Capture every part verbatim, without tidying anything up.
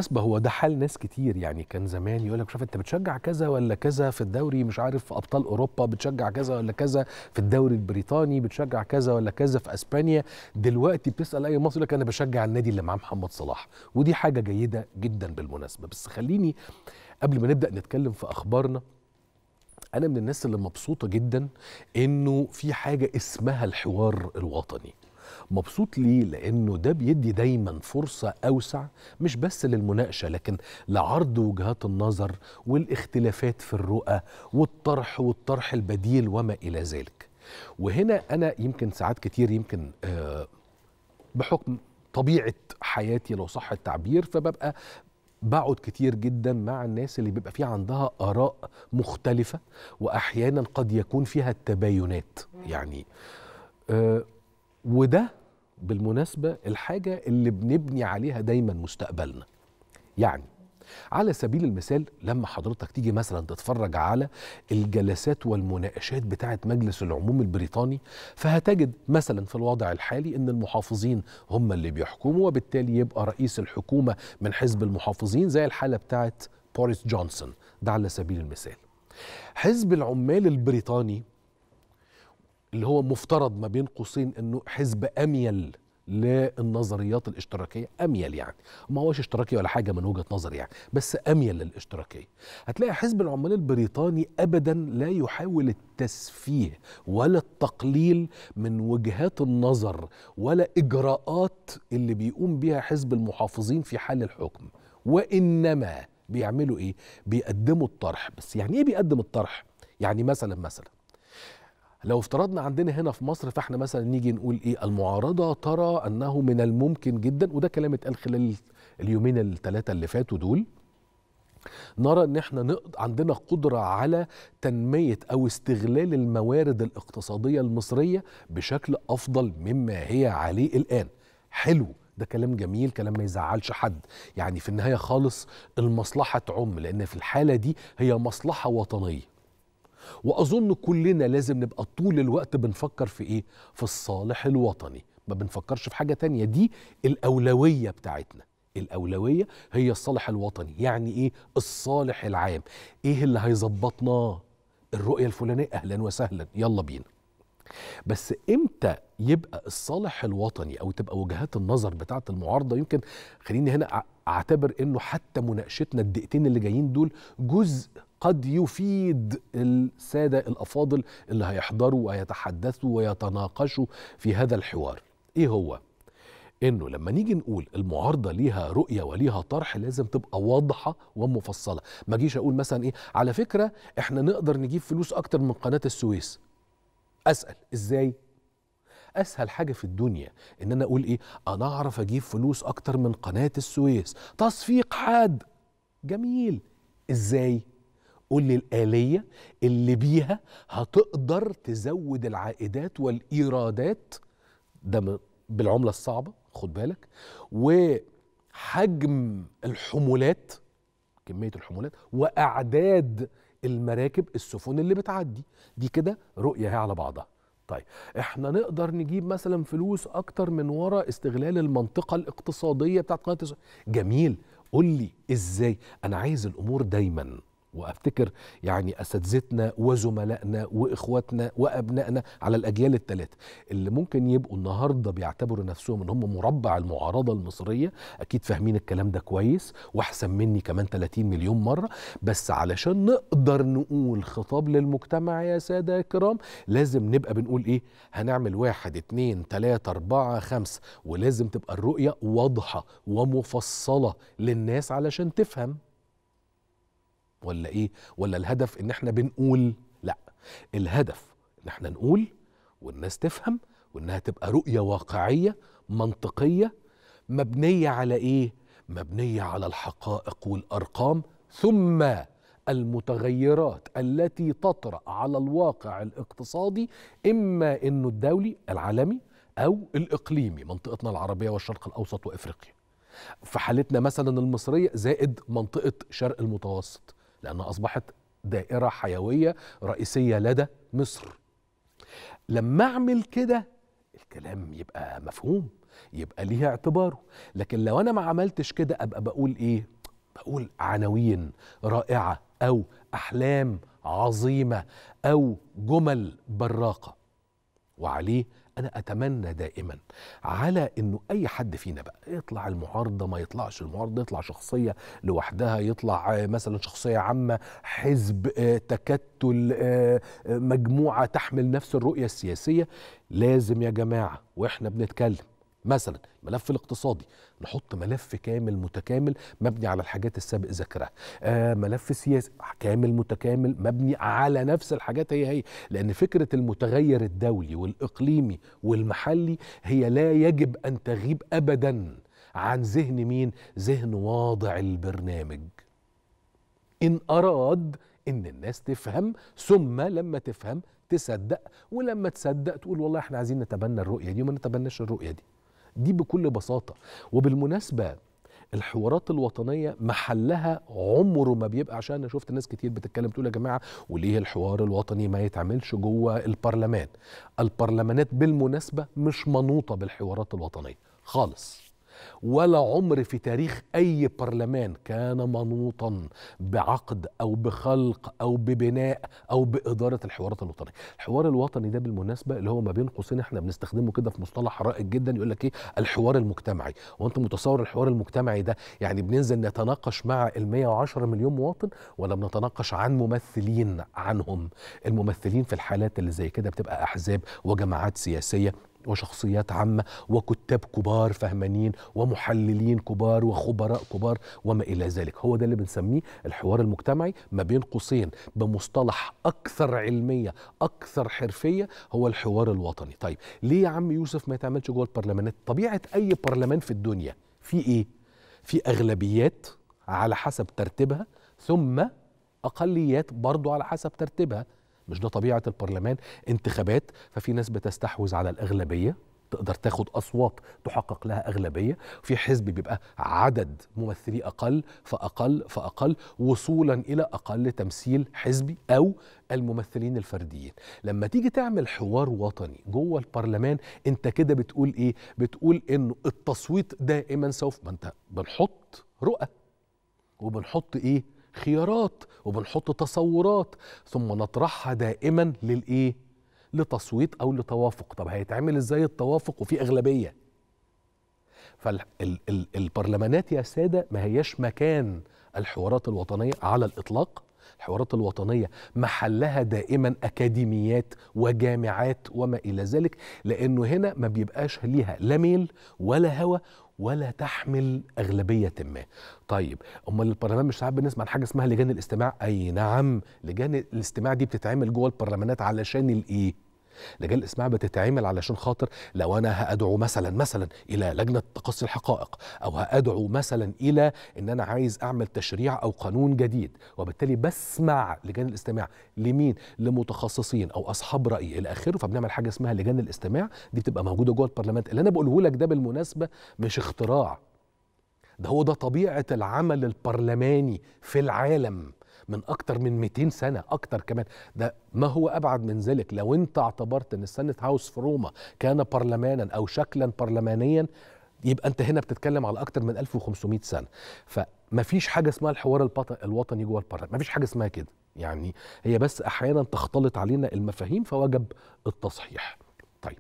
بالمناسبة هو ده حال ناس كتير، يعني كان زمان يقول لك شوف انت بتشجع كذا ولا كذا في الدوري، مش عارف في ابطال اوروبا بتشجع كذا ولا كذا، في الدوري البريطاني بتشجع كذا ولا كذا، في اسبانيا. دلوقتي بتسأل اي مصري يقول لك انا بشجع النادي اللي معاه محمد صلاح، ودي حاجة جيدة جدا بالمناسبة. بس خليني قبل ما نبدأ نتكلم في اخبارنا، انا من الناس اللي مبسوطة جدا انه في حاجة اسمها الحوار الوطني. مبسوط ليه؟ لأنه ده بيدي دايما فرصة أوسع مش بس للمناقشة، لكن لعرض وجهات النظر والاختلافات في الرؤى والطرح والطرح البديل وما إلى ذلك. وهنا أنا يمكن ساعات كتير يمكن آه بحكم طبيعة حياتي لو صح التعبير، فببقى بقعد كتير جدا مع الناس اللي بيبقى فيها عندها آراء مختلفة، وأحيانا قد يكون فيها التباينات يعني آه وده بالمناسبة الحاجة اللي بنبني عليها دايما مستقبلنا. يعني على سبيل المثال لما حضرتك تيجي مثلا تتفرج على الجلسات والمناقشات بتاعة مجلس العموم البريطاني، فهتجد مثلا في الوضع الحالي ان المحافظين هم اللي بيحكموا، وبالتالي يبقى رئيس الحكومة من حزب المحافظين زي الحالة بتاعة بوريس جونسون، ده على سبيل المثال. حزب العمال البريطاني اللي هو مفترض ما بين قوسين انه حزب اميل للنظريات الاشتراكيه، اميل يعني ما هوش اشتراكي ولا حاجه من وجهه نظري يعني، بس اميل للاشتراكيه. هتلاقي حزب العمال البريطاني ابدا لا يحاول التسفيه ولا التقليل من وجهات النظر ولا اجراءات اللي بيقوم بها حزب المحافظين في حال الحكم، وانما بيعملوا ايه؟ بيقدموا الطرح. بس يعني ايه بيقدم الطرح؟ يعني مثلا مثلا لو افترضنا عندنا هنا في مصر، فاحنا مثلا نيجي نقول ايه؟ المعارضة ترى انه من الممكن جدا، وده كلام اتقال خلال اليومين الثلاثة اللي فاتوا دول، نرى ان احنا نقد عندنا قدرة على تنمية او استغلال الموارد الاقتصادية المصرية بشكل افضل مما هي عليه الان. حلو، ده كلام جميل، كلام ما يزعلش حد. يعني في النهاية خالص المصلحة تعم، لان في الحالة دي هي مصلحة وطنية. وأظن كلنا لازم نبقى طول الوقت بنفكر في إيه؟ في الصالح الوطني، ما بنفكرش في حاجة تانية. دي الأولوية بتاعتنا، الأولوية هي الصالح الوطني. يعني إيه الصالح العام؟ إيه اللي هيظبطنا؟ الرؤية الفلانية، أهلا وسهلا، يلا بينا. بس إمتى يبقى الصالح الوطني أو تبقى وجهات النظر بتاعت المعارضة؟ يمكن خليني هنا أعتبر إنه حتى مناقشتنا الدقيقتين اللي جايين دول جزء قد يفيد السادة الأفاضل اللي هيحضروا ويتحدثوا ويتناقشوا في هذا الحوار. إيه هو؟ إنه لما نيجي نقول المعارضة ليها رؤية وليها طرح، لازم تبقى واضحة ومفصلة. ما جيش أقول مثلا إيه على فكرة إحنا نقدر نجيب فلوس أكتر من قناة السويس. أسأل إزاي؟ أسهل حاجة في الدنيا إن أنا أقول إيه؟ أنا أعرف أجيب فلوس أكتر من قناة السويس. تصفيق حاد، جميل. إزاي؟ قول لي الآلية اللي بيها هتقدر تزود العائدات والإيرادات، ده بالعملة الصعبة خد بالك، وحجم الحمولات، كمية الحمولات، وأعداد المراكب السفن اللي بتعدي. دي كده رؤية هي على بعضها. طيب احنا نقدر نجيب مثلا فلوس اكتر من وراء استغلال المنطقة الاقتصادية بتاعت قناة السويس. جميل، قول لي ازاي. انا عايز الامور دايما، وافتكر يعني اساتذتنا وزملائنا واخواتنا وابنائنا على الاجيال الثلاثه اللي ممكن يبقوا النهارده بيعتبروا نفسهم ان هم مربع المعارضه المصريه، اكيد فاهمين الكلام ده كويس واحسن مني كمان ثلاثين مليون مره. بس علشان نقدر نقول خطاب للمجتمع يا ساده كرام، لازم نبقى بنقول ايه؟ هنعمل واحد اتنين تلاته اربعه خمسه، ولازم تبقى الرؤيه واضحه ومفصله للناس علشان تفهم. ولا ايه؟ ولا الهدف ان احنا بنقول؟ لا، الهدف ان احنا نقول والناس تفهم، وانها تبقى رؤية واقعية منطقية مبنية على ايه؟ مبنية على الحقائق والارقام، ثم المتغيرات التي تطرأ على الواقع الاقتصادي، اما انه الدولي العالمي او الاقليمي، منطقتنا العربية والشرق الاوسط وافريقيا. في حالتنا مثلا المصرية زائد منطقة شرق المتوسط، لأنها أصبحت دائرة حيوية رئيسية لدى مصر. لما أعمل كده الكلام يبقى مفهوم. يبقى ليه اعتباره. لكن لو انا ما عملتش كده ابقى بقول ايه؟ بقول عناوين رائعة او احلام عظيمة او جمل براقة. وعليه أنا أتمنى دائما على إنه أي حد فينا بقى يطلع المعارضة ما يطلعش المعارضة، يطلع شخصية لوحدها، يطلع مثلا شخصية عامة، حزب، تكتل، مجموعة تحمل نفس الرؤية السياسية. لازم يا جماعة وإحنا بنتكلم مثلا الملف الاقتصادي نحط ملف كامل متكامل مبني على الحاجات السابق ذكرها. آه ملف سياسي كامل متكامل مبني على نفس الحاجات هي هي، لأن فكرة المتغير الدولي والإقليمي والمحلي هي لا يجب أن تغيب أبدا عن ذهن مين؟ ذهن واضع البرنامج، إن أراد إن الناس تفهم، ثم لما تفهم تصدق، ولما تصدق تقول والله احنا عايزين نتبنى الرؤية دي وما نتبناش الرؤية دي. دي بكل بساطة. وبالمناسبة الحوارات الوطنية محلها عمره ما بيبقى، عشان انا شفت ناس كتير بتتكلم تقول يا جماعة وليه الحوار الوطني ما يتعملش جوه البرلمان؟ البرلمانات بالمناسبة مش منوطة بالحوارات الوطنية خالص، ولا عمر في تاريخ أي برلمان كان منوطا بعقد أو بخلق أو ببناء أو بإدارة الحوارات الوطنية. الحوار الوطني ده بالمناسبة اللي هو ما بين قوسين احنا بنستخدمه كده في مصطلح رائج جدا، يقول لك ايه؟ الحوار المجتمعي. وانت متصور الحوار المجتمعي ده يعني بننزل نتناقش مع ال مئة وعشرة مليون مواطن، ولا بنتناقش عن ممثلين عنهم؟ الممثلين في الحالات اللي زي كده بتبقى أحزاب وجماعات سياسية وشخصيات عامة وكتاب كبار فهمانين ومحللين كبار وخبراء كبار وما إلى ذلك. هو ده اللي بنسميه الحوار المجتمعي، ما بين قوسين بمصطلح أكثر علمية أكثر حرفية هو الحوار الوطني. طيب ليه يا عم يوسف ما يتعملش جوه البرلمانات؟ طبيعة أي برلمان في الدنيا في إيه؟ في أغلبيات على حسب ترتيبها، ثم أقليات برضو على حسب ترتيبها. مش ده طبيعة البرلمان؟ انتخابات، ففي ناس بتستحوذ على الأغلبية تقدر تاخد أصوات تحقق لها أغلبية، في حزب بيبقى عدد ممثلي أقل فأقل فأقل وصولا إلى أقل تمثيل حزبي أو الممثلين الفرديين. لما تيجي تعمل حوار وطني جوه البرلمان انت كده بتقول إيه؟ بتقول إنه التصويت دائما سوف، ما انت بنحط رؤى وبنحط إيه؟ خيارات وبنحط تصورات ثم نطرحها دائما للايه؟ لتصويت او لتوافق. طب هيتعمل ازاي التوافق وفي اغلبيه؟ فالبرلمانات يا ساده ما هياش مكان الحوارات الوطنيه على الاطلاق. الحوارات الوطنيه محلها دائما اكاديميات وجامعات وما الى ذلك، لانه هنا ما بيبقاش ليها لا ميل ولا هوى ولا تحمل أغلبية ما. طيب أمال البرلمان مش ساعات بنسمع عن حاجة اسمها لجان الاستماع؟ أي نعم، لجان الاستماع دي بتتعمل جوه البرلمانات علشان الإيه؟ لجان الاستماع بتتعمل علشان خاطر لو انا هادعو مثلا مثلا الى لجنه تقصي الحقائق، او هادعو مثلا الى ان انا عايز اعمل تشريع او قانون جديد، وبالتالي بسمع لجان الاستماع لمين؟ لمتخصصين او اصحاب راي الى اخره، فبنعمل حاجه اسمها لجان الاستماع. دي بتبقى موجوده جوه البرلمان. اللي انا بقوله لك ده بالمناسبه مش اختراع، ده هو ده طبيعه العمل البرلماني في العالم من أكتر من مئتين سنة، أكتر كمان. ده ما هو أبعد من ذلك. لو أنت اعتبرت أن السنة هاوس في روما كان برلمانا أو شكلا برلمانيا، يبقى أنت هنا بتتكلم على أكتر من ألف وخمسمئة سنة. فما فيش حاجة اسمها الحوار الوطني جوه البرلمان، ما فيش حاجة اسمها كده يعني. هي بس أحيانا تختلط علينا المفاهيم فوجب التصحيح. طيب،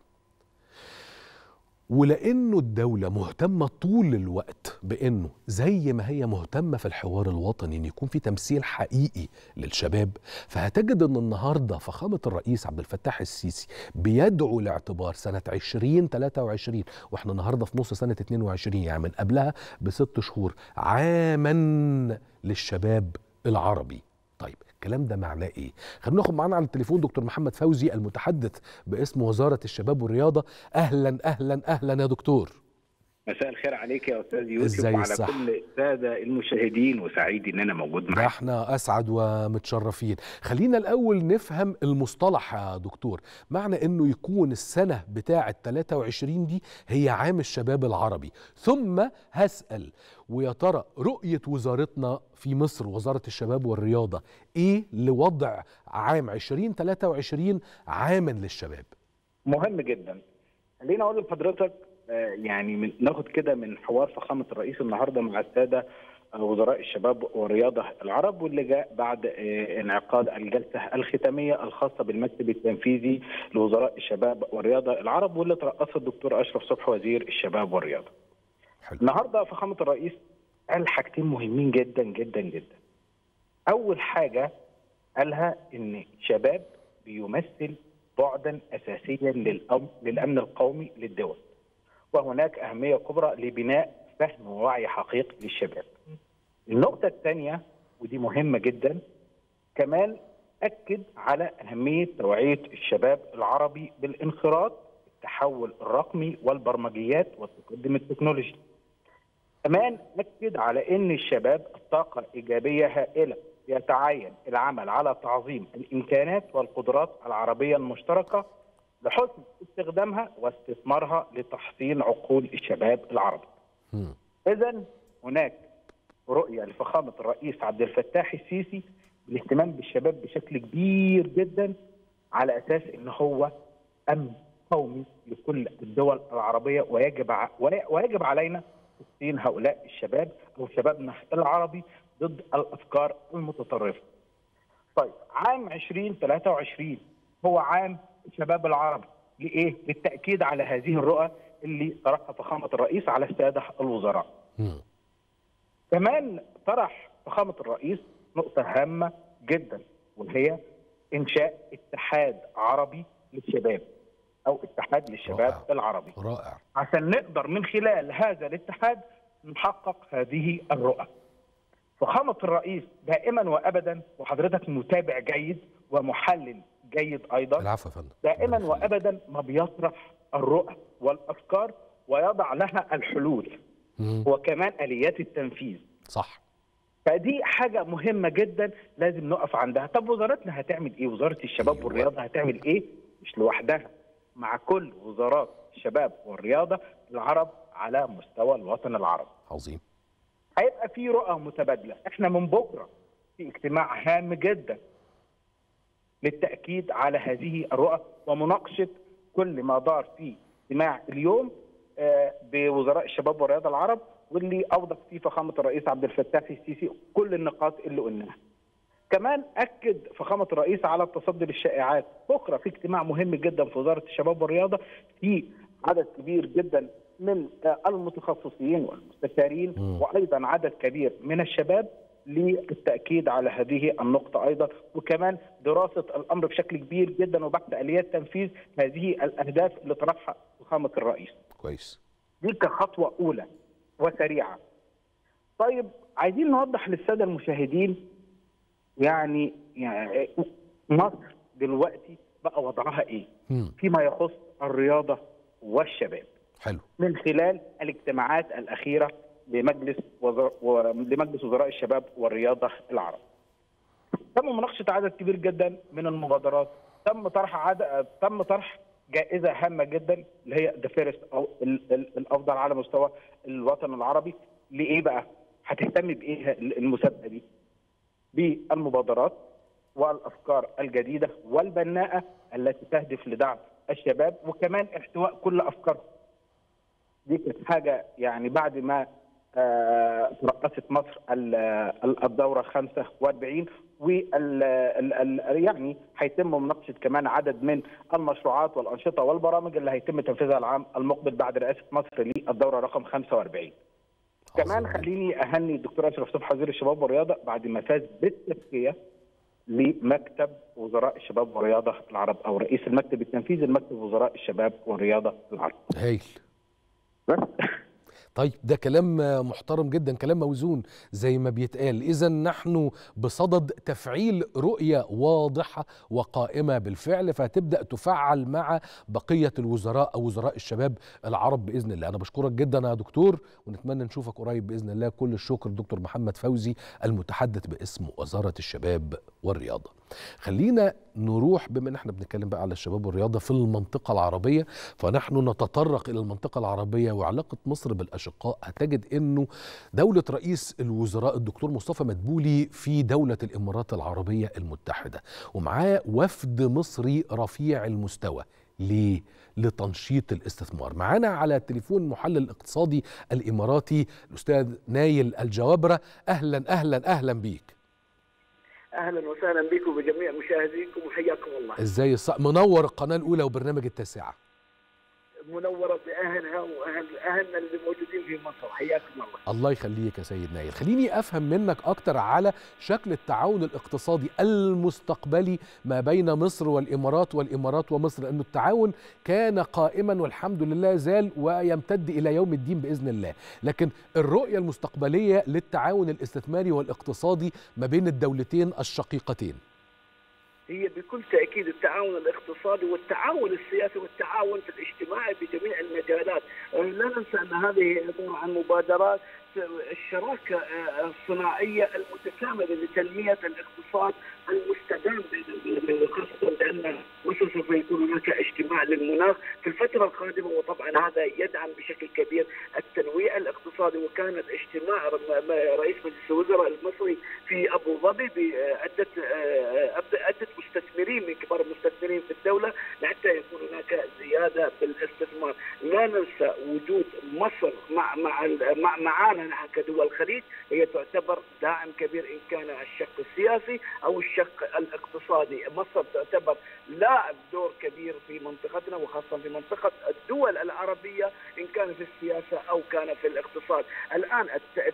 ولأنه الدولة مهتمة طول الوقت بأنه زي ما هي مهتمة في الحوار الوطني أن يكون في تمثيل حقيقي للشباب، فهتجد أن النهاردة فخامة الرئيس عبد الفتاح السيسي بيدعو لاعتبار سنة عشرين ثلاثة وعشرين، وإحنا النهاردة في نص سنة اثنين وعشرين، يعني من قبلها بست شهور، عاما للشباب العربي. طيب الكلام ده معناه ايه؟ خلينا ناخد معانا على التليفون دكتور محمد فوزي المتحدث باسم وزارة الشباب والرياضة. اهلا اهلا اهلا يا دكتور. مساء الخير عليك يا استاذ يوسف وعلى الصح. كل الساده المشاهدين، وسعيد ان انا موجود معاك. احنا اسعد ومتشرفين. خلينا الاول نفهم المصطلح يا دكتور، معنى انه يكون السنه بتاعه ثلاثة وعشرين دي هي عام الشباب العربي، ثم هسأل ويا ترى رؤيه وزارتنا في مصر وزاره الشباب والرياضه ايه لوضع عام عشرين ثلاثة وعشرين عاما للشباب؟ مهم جدا. خليني اقول لحضرتك يعني من ناخد كده من حوار فخامه الرئيس النهارده مع الساده وزراء الشباب والرياضه العرب، واللي جاء بعد انعقاد الجلسه الختاميه الخاصه بالمكتب التنفيذي لوزراء الشباب والرياضه العرب، واللي ترأسها الدكتور اشرف صبحي وزير الشباب والرياضه. حلو. النهارده فخامه الرئيس قال حاجتين مهمين جدا جدا جدا. اول حاجه قالها ان الشباب بيمثل بعدا اساسيا للامن القومي للدول، وهناك اهميه كبرى لبناء فهم ووعي حقيقي للشباب. النقطه الثانيه ودي مهمه جدا، كمان اكد على اهميه توعيه الشباب العربي بالانخراط في التحول الرقمي والبرمجيات والتقدم التكنولوجي. كمان اكد على ان الشباب الطاقه ايجابيه هائله، يتعين العمل على تعظيم الامكانات والقدرات العربيه المشتركه لحسن استخدامها واستثمارها لتحصين عقول الشباب العربي. اذا هناك رؤيه لفخامه الرئيس عبد الفتاح السيسي بالاهتمام بالشباب بشكل كبير جدا، على اساس ان هو امن قومي لكل الدول العربيه، ويجب ويجب علينا تحصين هؤلاء الشباب او شبابنا العربي ضد الافكار المتطرفه. طيب عام ألفين وثلاثة وعشرين هو عام الشباب العربي، لايه؟ للتاكيد على هذه الرؤى اللي طرحها فخامه الرئيس على الساده الوزراء. م. كمان طرح فخامه الرئيس نقطه هامه جدا، وهي انشاء اتحاد عربي للشباب او اتحاد للشباب رائع. العربي رائع، عشان نقدر من خلال هذا الاتحاد نحقق هذه الرؤى. فخامة الرئيس دائما وابدا، وحضرتك متابع جيد ومحلل جيد ايضا، العفو يا فندم، دائما وابدا ما بيطرح الرؤى والافكار ويضع لها الحلول مم. وكمان اليات التنفيذ. صح. فدي حاجه مهمه جدا لازم نقف عندها. طب وزارتنا هتعمل ايه؟ وزاره الشباب أيوة. والرياضه هتعمل ايه؟ مش لوحدها، مع كل وزارات الشباب والرياضه العرب على مستوى الوطن العربي. عظيم. هيبقى في رؤى متبادله. احنا من بكره في اجتماع هام جدا للتاكيد على هذه الرؤى ومناقشه كل ما دار في اجتماع اليوم بوزراء الشباب والرياضه العرب، واللي اوضح فيه فخامه الرئيس عبد الفتاح السيسي كل النقاط اللي قلناها. كمان اكد فخامه الرئيس على التصدي للشائعات. بكره في اجتماع مهم جدا في وزاره الشباب والرياضه، في عدد كبير جدا من المتخصصين والمستشارين م. وايضا عدد كبير من الشباب للتاكيد على هذه النقطه ايضا، وكمان دراسه الامر بشكل كبير جدا وبحث اليات تنفيذ هذه الاهداف اللي طرحها فخامه الرئيس. كويس. دي كخطوه اولى وسريعه. طيب عايزين نوضح للساده المشاهدين يعني يعني مصر دلوقتي بقى وضعها ايه؟ م. فيما يخص الرياضه والشباب. حلو. من خلال الاجتماعات الاخيره لمجلس وزر... لمجلس وزراء الشباب والرياضه العرب. تم مناقشه عدد كبير جدا من المبادرات، تم طرح عدد تم طرح جائزه هامه جدا اللي هي ذا فيرست او ال... ال... الافضل على مستوى الوطن العربي. لايه بقى؟ هتهتم بايه المسابقه دي؟ بالمبادرات والافكار الجديده والبناءه التي تهدف لدعم الشباب وكمان احتواء كل افكارهم. دي كانت حاجه يعني بعد ما ترأست مصر الدوره خمسة وأربعين، وال يعني هيتم مناقشه كمان عدد من المشروعات والانشطه والبرامج اللي هيتم تنفيذها العام المقبل بعد رئاسه مصر للدوره رقم خمسة وأربعين. كمان خليني اهني الدكتور اشرف صبحي وزير الشباب والرياضه بعد ما فاز بالتزكيه لمكتب وزراء الشباب والرياضه العرب، او رئيس المكتب التنفيذي لمكتب وزراء الشباب والرياضه العرب. هايل. بس طيب ده كلام محترم جدا، كلام موزون زي ما بيتقال. إذا نحن بصدد تفعيل رؤية واضحة وقائمة بالفعل، فهتبدأ تفعل مع بقية الوزراء أو وزراء الشباب العرب بإذن الله. أنا بشكرك جدا يا دكتور، ونتمنى نشوفك قريب بإذن الله. كل الشكر دكتور محمد فوزي المتحدث باسم وزارة الشباب والرياضة. خلينا نروح، بما ان احنا بنتكلم بقى على الشباب والرياضة في المنطقة العربية، فنحن نتطرق إلى المنطقة العربية وعلاقة مصر بالأشقاء. هتجد أنه دولة رئيس الوزراء الدكتور مصطفى مدبولي في دولة الإمارات العربية المتحدة، ومعاه وفد مصري رفيع المستوى ليه؟ لتنشيط الاستثمار. معانا على التليفون المحلل الاقتصادي الإماراتي الأستاذ نايل الجوابرة. أهلا أهلا أهلا بيك. اهلا وسهلا بكم وبجميع مشاهديكم وحياكم الله. ازاي الص... منور القناه الاولى وبرنامج التاسعه. منوره باهلها واهل اهلنا اللي موجودين في مصر، حياكم الله. الله يخليك يا سيد نايل. خليني افهم منك اكتر على شكل التعاون الاقتصادي المستقبلي ما بين مصر والامارات والامارات ومصر، لانه التعاون كان قائما والحمد لله زال ويمتد الى يوم الدين باذن الله، لكن الرؤيه المستقبليه للتعاون الاستثماري والاقتصادي ما بين الدولتين الشقيقتين هي بكل تأكيد التعاون الاقتصادي والتعاون السياسي والتعاون في الاجتماعي بجميع المجالات. لا ننسى أن هذه عبارة عن مبادرات الشراكة الصناعية المتكاملة لتنمية الاقتصاد المستدام، خاصة بأن مصر سوف يكون هناك اجتماع للمناخ في الفترة القادمة، وطبعا هذا يدعم بشكل كبير التنويع الاقتصادي. وكان اجتماع رئيس مجلس الوزراء المصري في أبو ظبي بعدة عدة مستثمرين من كبار المستثمرين في الدولة حتى يكون هناك زيادة بالاستثمار. لا ننسى وجود مصر مع مع مع معانا نحن كدول الخليج، هي تعتبر داعم كبير إن كان الشق السياسي أو الشق الاقتصادي. مصر تعتبر لاعب دور كبير في منطقتنا وخاصة في منطقة الدول العربية إن كان في السياسة أو كان في الاقتصاد. الآن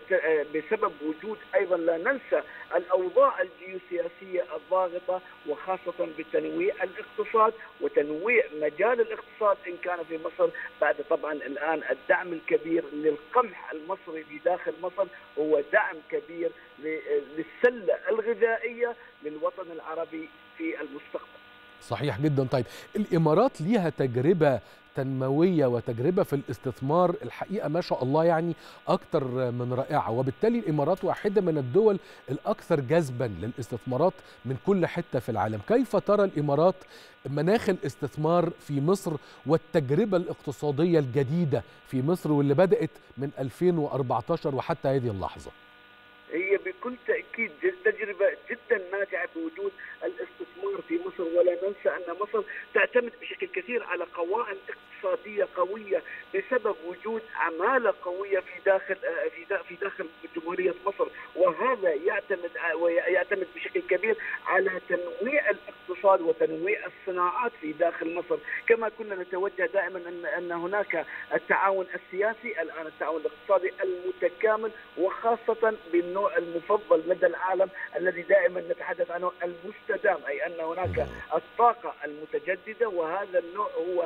بسبب وجود أيضا لا ننسى الأوضاع الجيوسياسية الضاغطة، وخاصة بتنويع الاقتصاد وتنويع مجال الاقتصاد إن كان في مصر، بعد طبعا الآن الدعم الكبير للقمح المصري في داخل مصر هو دعم كبير للسلة الغذائية للوطن العربي في المستقبل. صحيح جدا. طيب الإمارات ليها تجربة تنموية وتجربة في الاستثمار الحقيقة ما شاء الله يعني أكثر من رائعة، وبالتالي الإمارات واحدة من الدول الأكثر جذبا للاستثمارات من كل حتة في العالم. كيف ترى الإمارات مناخ الاستثمار في مصر والتجربة الاقتصادية الجديدة في مصر واللي بدأت من ألفين وأربعة عشر وحتى هذه اللحظة؟ هي بكل تأكيد تجربة جدا ناجعة بوجود الاستثمار في مصر، ولا ننسى أن مصر تعتمد بشكل كثير على قوائم اقتصادية قوية بسبب وجود عمالة قوية في داخل في داخل جمهورية مصر، وهذا يعتمد ويعتمد بشكل كبير على تنويع الاقتصاد وتنويع الصناعات في داخل مصر. كما كنا نتوجه دائما أن أن هناك التعاون السياسي، الآن التعاون الاقتصادي المتكامل، وخاصة بالنوع المفضل لدى العالم الذي دائما نتحدث عنه المستدام، أي أن هناك الطاقة المتجددة، وهذا النوع هو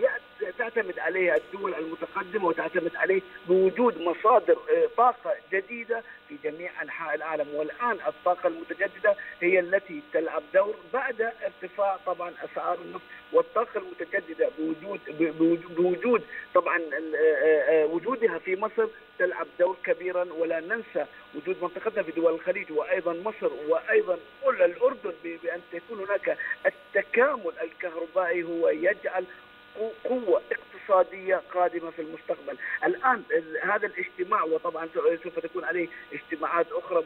تعتمد عليه الدول المتقدمة وتعتمد عليه بوجود مصادر طاقة جديدة في جميع أنحاء العالم. والآن الطاقة المتجددة هي التي تلعب دور بعد ارتفاع طبعا أسعار النفط، والطاقة المتجددة بوجود بوجود طبعا وجودها في مصر تلعب دور كبيرا. ولا ننسى وجود منطقتنا في دول الخليج وأيضا مصر وأيضا كل الأردن بأن تكون هناك التكامل الكهربائي هو يجعل قوة اقتصادية قادمة في المستقبل. الآن هذا الاجتماع وطبعا سوف تكون عليه اجتماعات أخرى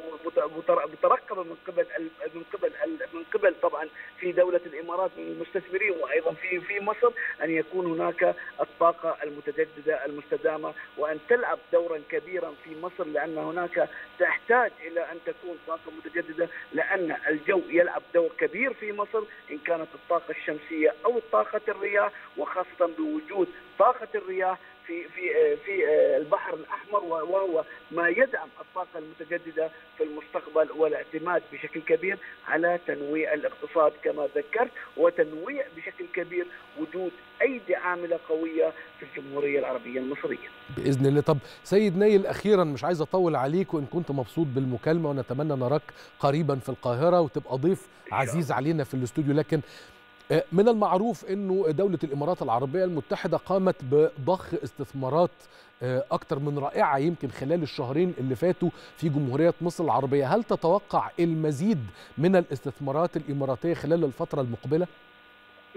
مترقبة من قبل من قبل من قبل طبعا في دولة الإمارات من المستثمرين وأيضا في في مصر، أن يكون هناك الطاقة المتجددة المستدامة وأن تلعب دورا كبيرا في مصر، لأن هناك تحتاج إلى أن تكون طاقة متجددة، لأن الجو يلعب دور كبير في مصر إن كانت الطاقة الشمسية أو طاقة الرياح، وخاصة بوجود طاقة الرياح في في في البحر الأحمر، وهو ما يدعم الطاقة المتجددة في المستقبل، والاعتماد بشكل كبير على تنويع الاقتصاد كما ذكرت، وتنويع بشكل كبير وجود أيدي عاملة قوية في الجمهورية العربية المصرية بإذن الله. طب سيد نايل أخيرا، مش عايز أطول عليك، وإن كنت مبسوط بالمكالمة ونتمنى نراك قريبا في القاهرة وتبقى ضيف عزيز علينا في الاستوديو، لكن من المعروف أنه دولة الإمارات العربية المتحدة قامت بضخ استثمارات أكثر من رائعة يمكن خلال الشهرين اللي فاتوا في جمهورية مصر العربية. هل تتوقع المزيد من الاستثمارات الإماراتية خلال الفترة المقبلة؟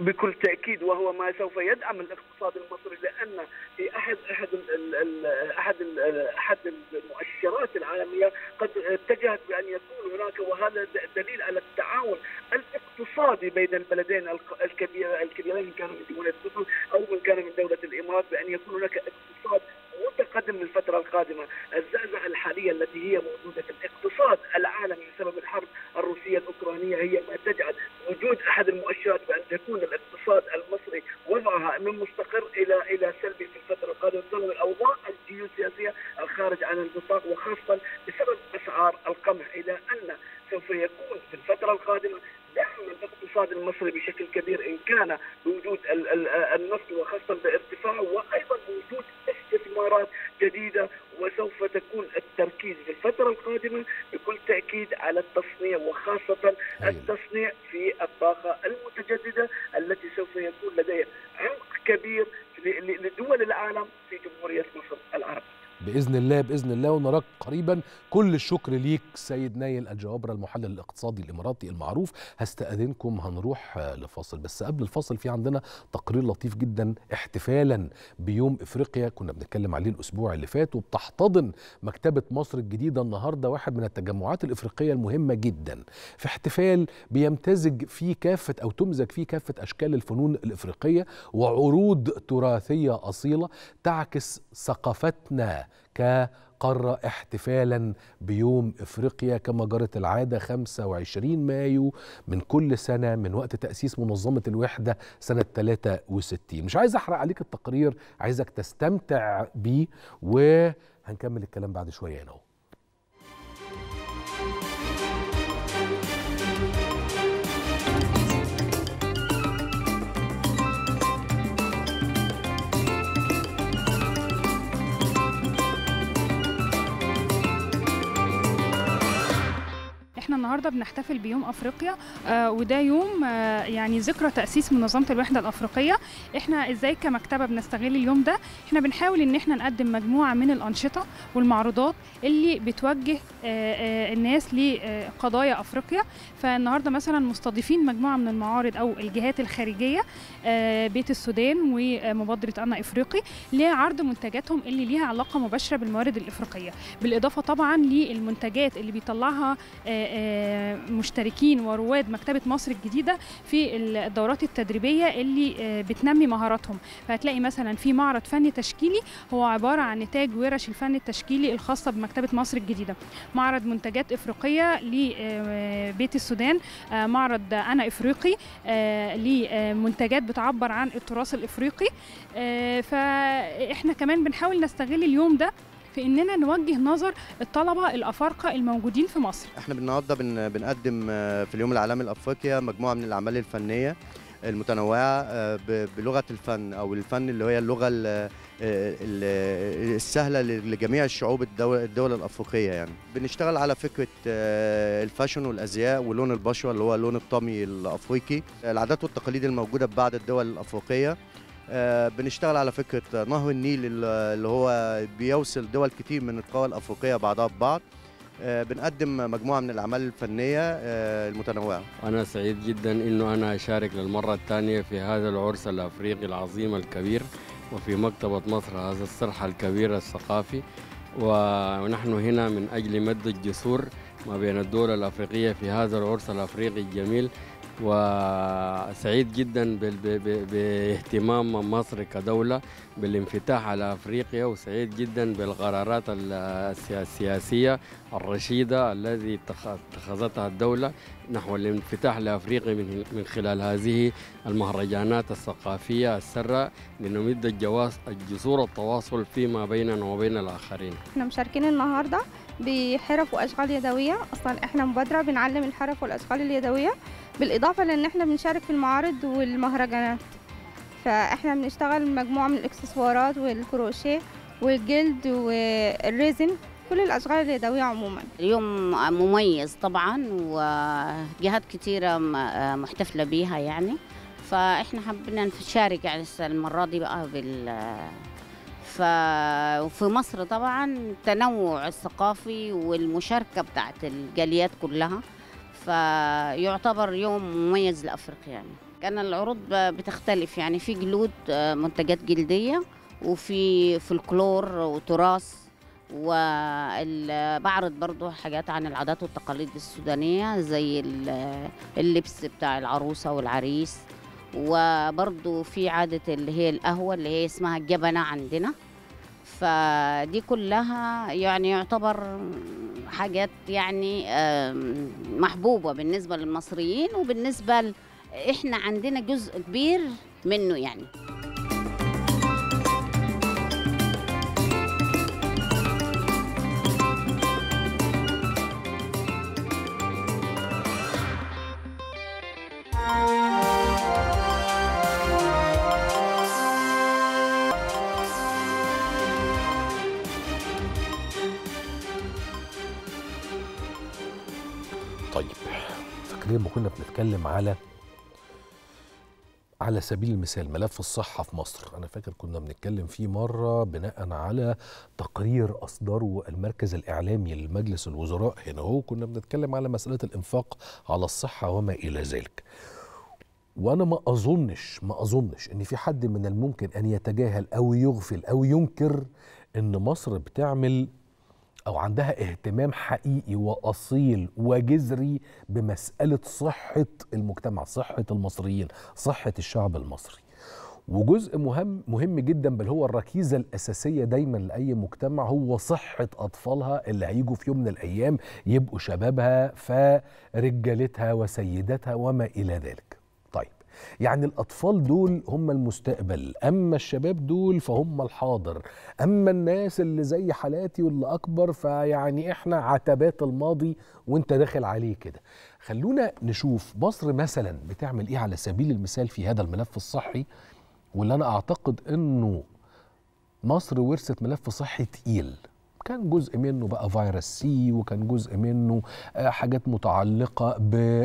بكل تأكيد، وهو ما سوف يدعم الاقتصاد المصري، لأن في أحد أحد ال ال أحد ال أحد المؤشرات العالمية قد اتجهت بأن يكون هناك، وهذا دليل على التعاون الاقتصادي بين البلدين الكبير الكبيرين، من كان من جمهورية مصر أو من كان من دولة الإمارات، بأن يكون هناك اقتصاد متقدم للفترة القادمة. الزعزعة الحالية التي هي موجودة في الاقتصاد العالمي بسبب الحرب الروسية الأوكرانية هي ما تجعل وجود أحد المؤشرات بأن تكون الاقتصاد المصري وضعها من مستقر إلى إلى سلبي في الفترة القادمة بسبب الأوضاع الجيوسياسية الخارج عن النطاق، وخاصة بسبب أسعار القمح، إلى أن سوف يكون في الفترة القادمة دعم الاقتصاد المصري بشكل كبير، إن كان بوجود النفط وخاصة بارتفاعه، وأيضا بوجود استثمارات جديدة. وسوف تكون التركيز في الفترة القادمة بكل تأكيد على التصنيع، وخاصة التصنيع في الطاقة المتجددة التي سوف يكون لديها عمق كبير لدول العالم في جمهورية مصر العربية. بإذن الله بإذن الله ونراك قريبا. كل الشكر ليك سيد نايل الجوابرة، المحلل الاقتصادي الإماراتي المعروف. هستأذنكم هنروح لفاصل، بس قبل الفاصل في عندنا تقرير لطيف جدا احتفالا بيوم إفريقيا كنا بنتكلم عليه الأسبوع اللي فات، وبتحتضن مكتبة مصر الجديدة النهاردة واحد من التجمعات الإفريقية المهمة جدا، في احتفال بيمتزج فيه كافة أو تمزج فيه كافة أشكال الفنون الإفريقية وعروض تراثية أصيلة تعكس ثقافتنا كقارة، احتفالا بيوم إفريقيا كما جرت العادة خمسة وعشرين مايو من كل سنة من وقت تأسيس منظمة الوحدة سنة ثلاثة وستين. مش عايز أحرق عليك التقرير، عايزك تستمتع بيه، وهنكمل الكلام بعد شوية هنا. احنا النهارده بنحتفل بيوم افريقيا، آه وده يوم آه يعني ذكرى تاسيس منظمه الوحده الافريقيه. احنا ازاي كمكتبه بنستغل اليوم ده؟ احنا بنحاول ان احنا نقدم مجموعه من الانشطه والمعروضات اللي بتوجه آه آه الناس لقضايا افريقيا. فالنهارده مثلا مستضيفين مجموعه من المعارض او الجهات الخارجيه، آه بيت السودان ومبادره انا افريقي، لعرض منتجاتهم اللي ليها علاقه مباشره بالموارد الافريقيه، بالاضافه طبعا للمنتجات اللي بيطلعها آه مشتركين ورواد مكتبة مصر الجديدة في الدورات التدريبية اللي بتنمي مهاراتهم. فهتلاقي مثلا في معرض فني تشكيلي هو عبارة عن نتاج ورش الفن التشكيلي الخاصة بمكتبة مصر الجديدة، معرض منتجات إفريقية لبيت السودان، معرض أنا إفريقي لمنتجات بتعبر عن التراث الإفريقي. فإحنا كمان بنحاول نستغل اليوم ده في اننا نوجه نظر الطلبه الافارقه الموجودين في مصر. احنا النهارده بن بنقدم في اليوم العالمي لافريقيا مجموعه من الاعمال الفنيه المتنوعه بلغه الفن او الفن اللي هي اللغه السهله لجميع الشعوب الدول الافريقيه. يعني بنشتغل على فكره الفاشن والازياء ولون البشره اللي هو اللون الطمي الافريقي، العادات والتقاليد الموجوده ببعض الدول الافريقيه. بنشتغل على فكرة نهر النيل اللي هو بيوصل دول كتير من القارة الأفريقية بعضها ببعض. بنقدم مجموعة من الأعمال الفنية المتنوعة. أنا سعيد جدا إنه أنا أشارك للمرة الثانية في هذا العرس الأفريقي العظيم الكبير، وفي مكتبة مصر هذا الصرح الكبير الثقافي، ونحن هنا من أجل مد الجسور ما بين الدول الأفريقية في هذا العرس الأفريقي الجميل. وسعيد جدا باهتمام مصر كدولة بالانفتاح على أفريقيا، وسعيد جدا بالقرارات السياسية الرشيدة التي اتخذتها الدولة نحو الانفتاح لأفريقيا من خلال هذه المهرجانات الثقافية السرة لنمد الجواز الجسور التواصل فيما بيننا وبين الآخرين. احنا مشاركين النهارده بحرف وأشغال يدوية. أصلا احنا مبادرة بنعلم الحرف والأشغال اليدوية، بالإضافة لأن احنا بنشارك في المعارض والمهرجانات. فاحنا بنشتغل مجموعة من الإكسسوارات والكروشيه والجلد والريزن، كل الأشغال اليدوية عموما. اليوم مميز طبعا، وجهات كتيرة محتفلة بيها يعني، فاحنا حبينا نشارك يعني المرة دي بقى بال ففي مصر طبعا التنوع الثقافي والمشاركة بتاعت الجاليات كلها، فيعتبر يوم مميز لأفريقيا يعني. لك أنا العروض بتختلف، يعني في جلود منتجات جلدية، وفي فولكلور وتراث، وبعرض برضو حاجات عن العادات والتقاليد السودانية زي اللبس بتاع العروسة والعريس، وبرضو في عادة اللي هي القهوة اللي هي اسمها الجبنة عندنا. فدي كلها يعني يعتبر حاجات يعني محبوبة بالنسبة للمصريين، وبالنسبة ل... احنا عندنا جزء كبير منه يعني. طيب فاكرين لما كنا بنتكلم على على سبيل المثال ملف الصحة في مصر، أنا فاكر كنا بنتكلم فيه مرة بناء على تقرير أصدره المركز الإعلامي لمجلس الوزراء هنا، هو كنا بنتكلم على مسألة الإنفاق على الصحة وما إلى ذلك. وأنا ما أظنش ما أظنش إن في حد من الممكن أن يتجاهل أو يغفل أو ينكر إن مصر بتعمل أو عندها اهتمام حقيقي وأصيل وجذري بمسألة صحة المجتمع، صحة المصريين، صحة الشعب المصري. وجزء مهم مهم جدا، بل هو الركيزة الأساسية دايما لأي مجتمع، هو صحة أطفالها اللي هيجوا في يوم من الأيام يبقوا شبابها فرجالتها وسيداتها وما إلى ذلك. طيب يعني الأطفال دول هم المستقبل، أما الشباب دول فهم الحاضر، أما الناس اللي زي حالاتي واللي أكبر فيعني إحنا عتبات الماضي وإنت داخل عليه كده. خلونا نشوف مصر مثلا بتعمل إيه على سبيل المثال في هذا الملف الصحي، واللي أنا أعتقد إنه مصر ورثت ملف صحي تقيل، كان جزء منه بقى فيروس سي، وكان جزء منه حاجات متعلقة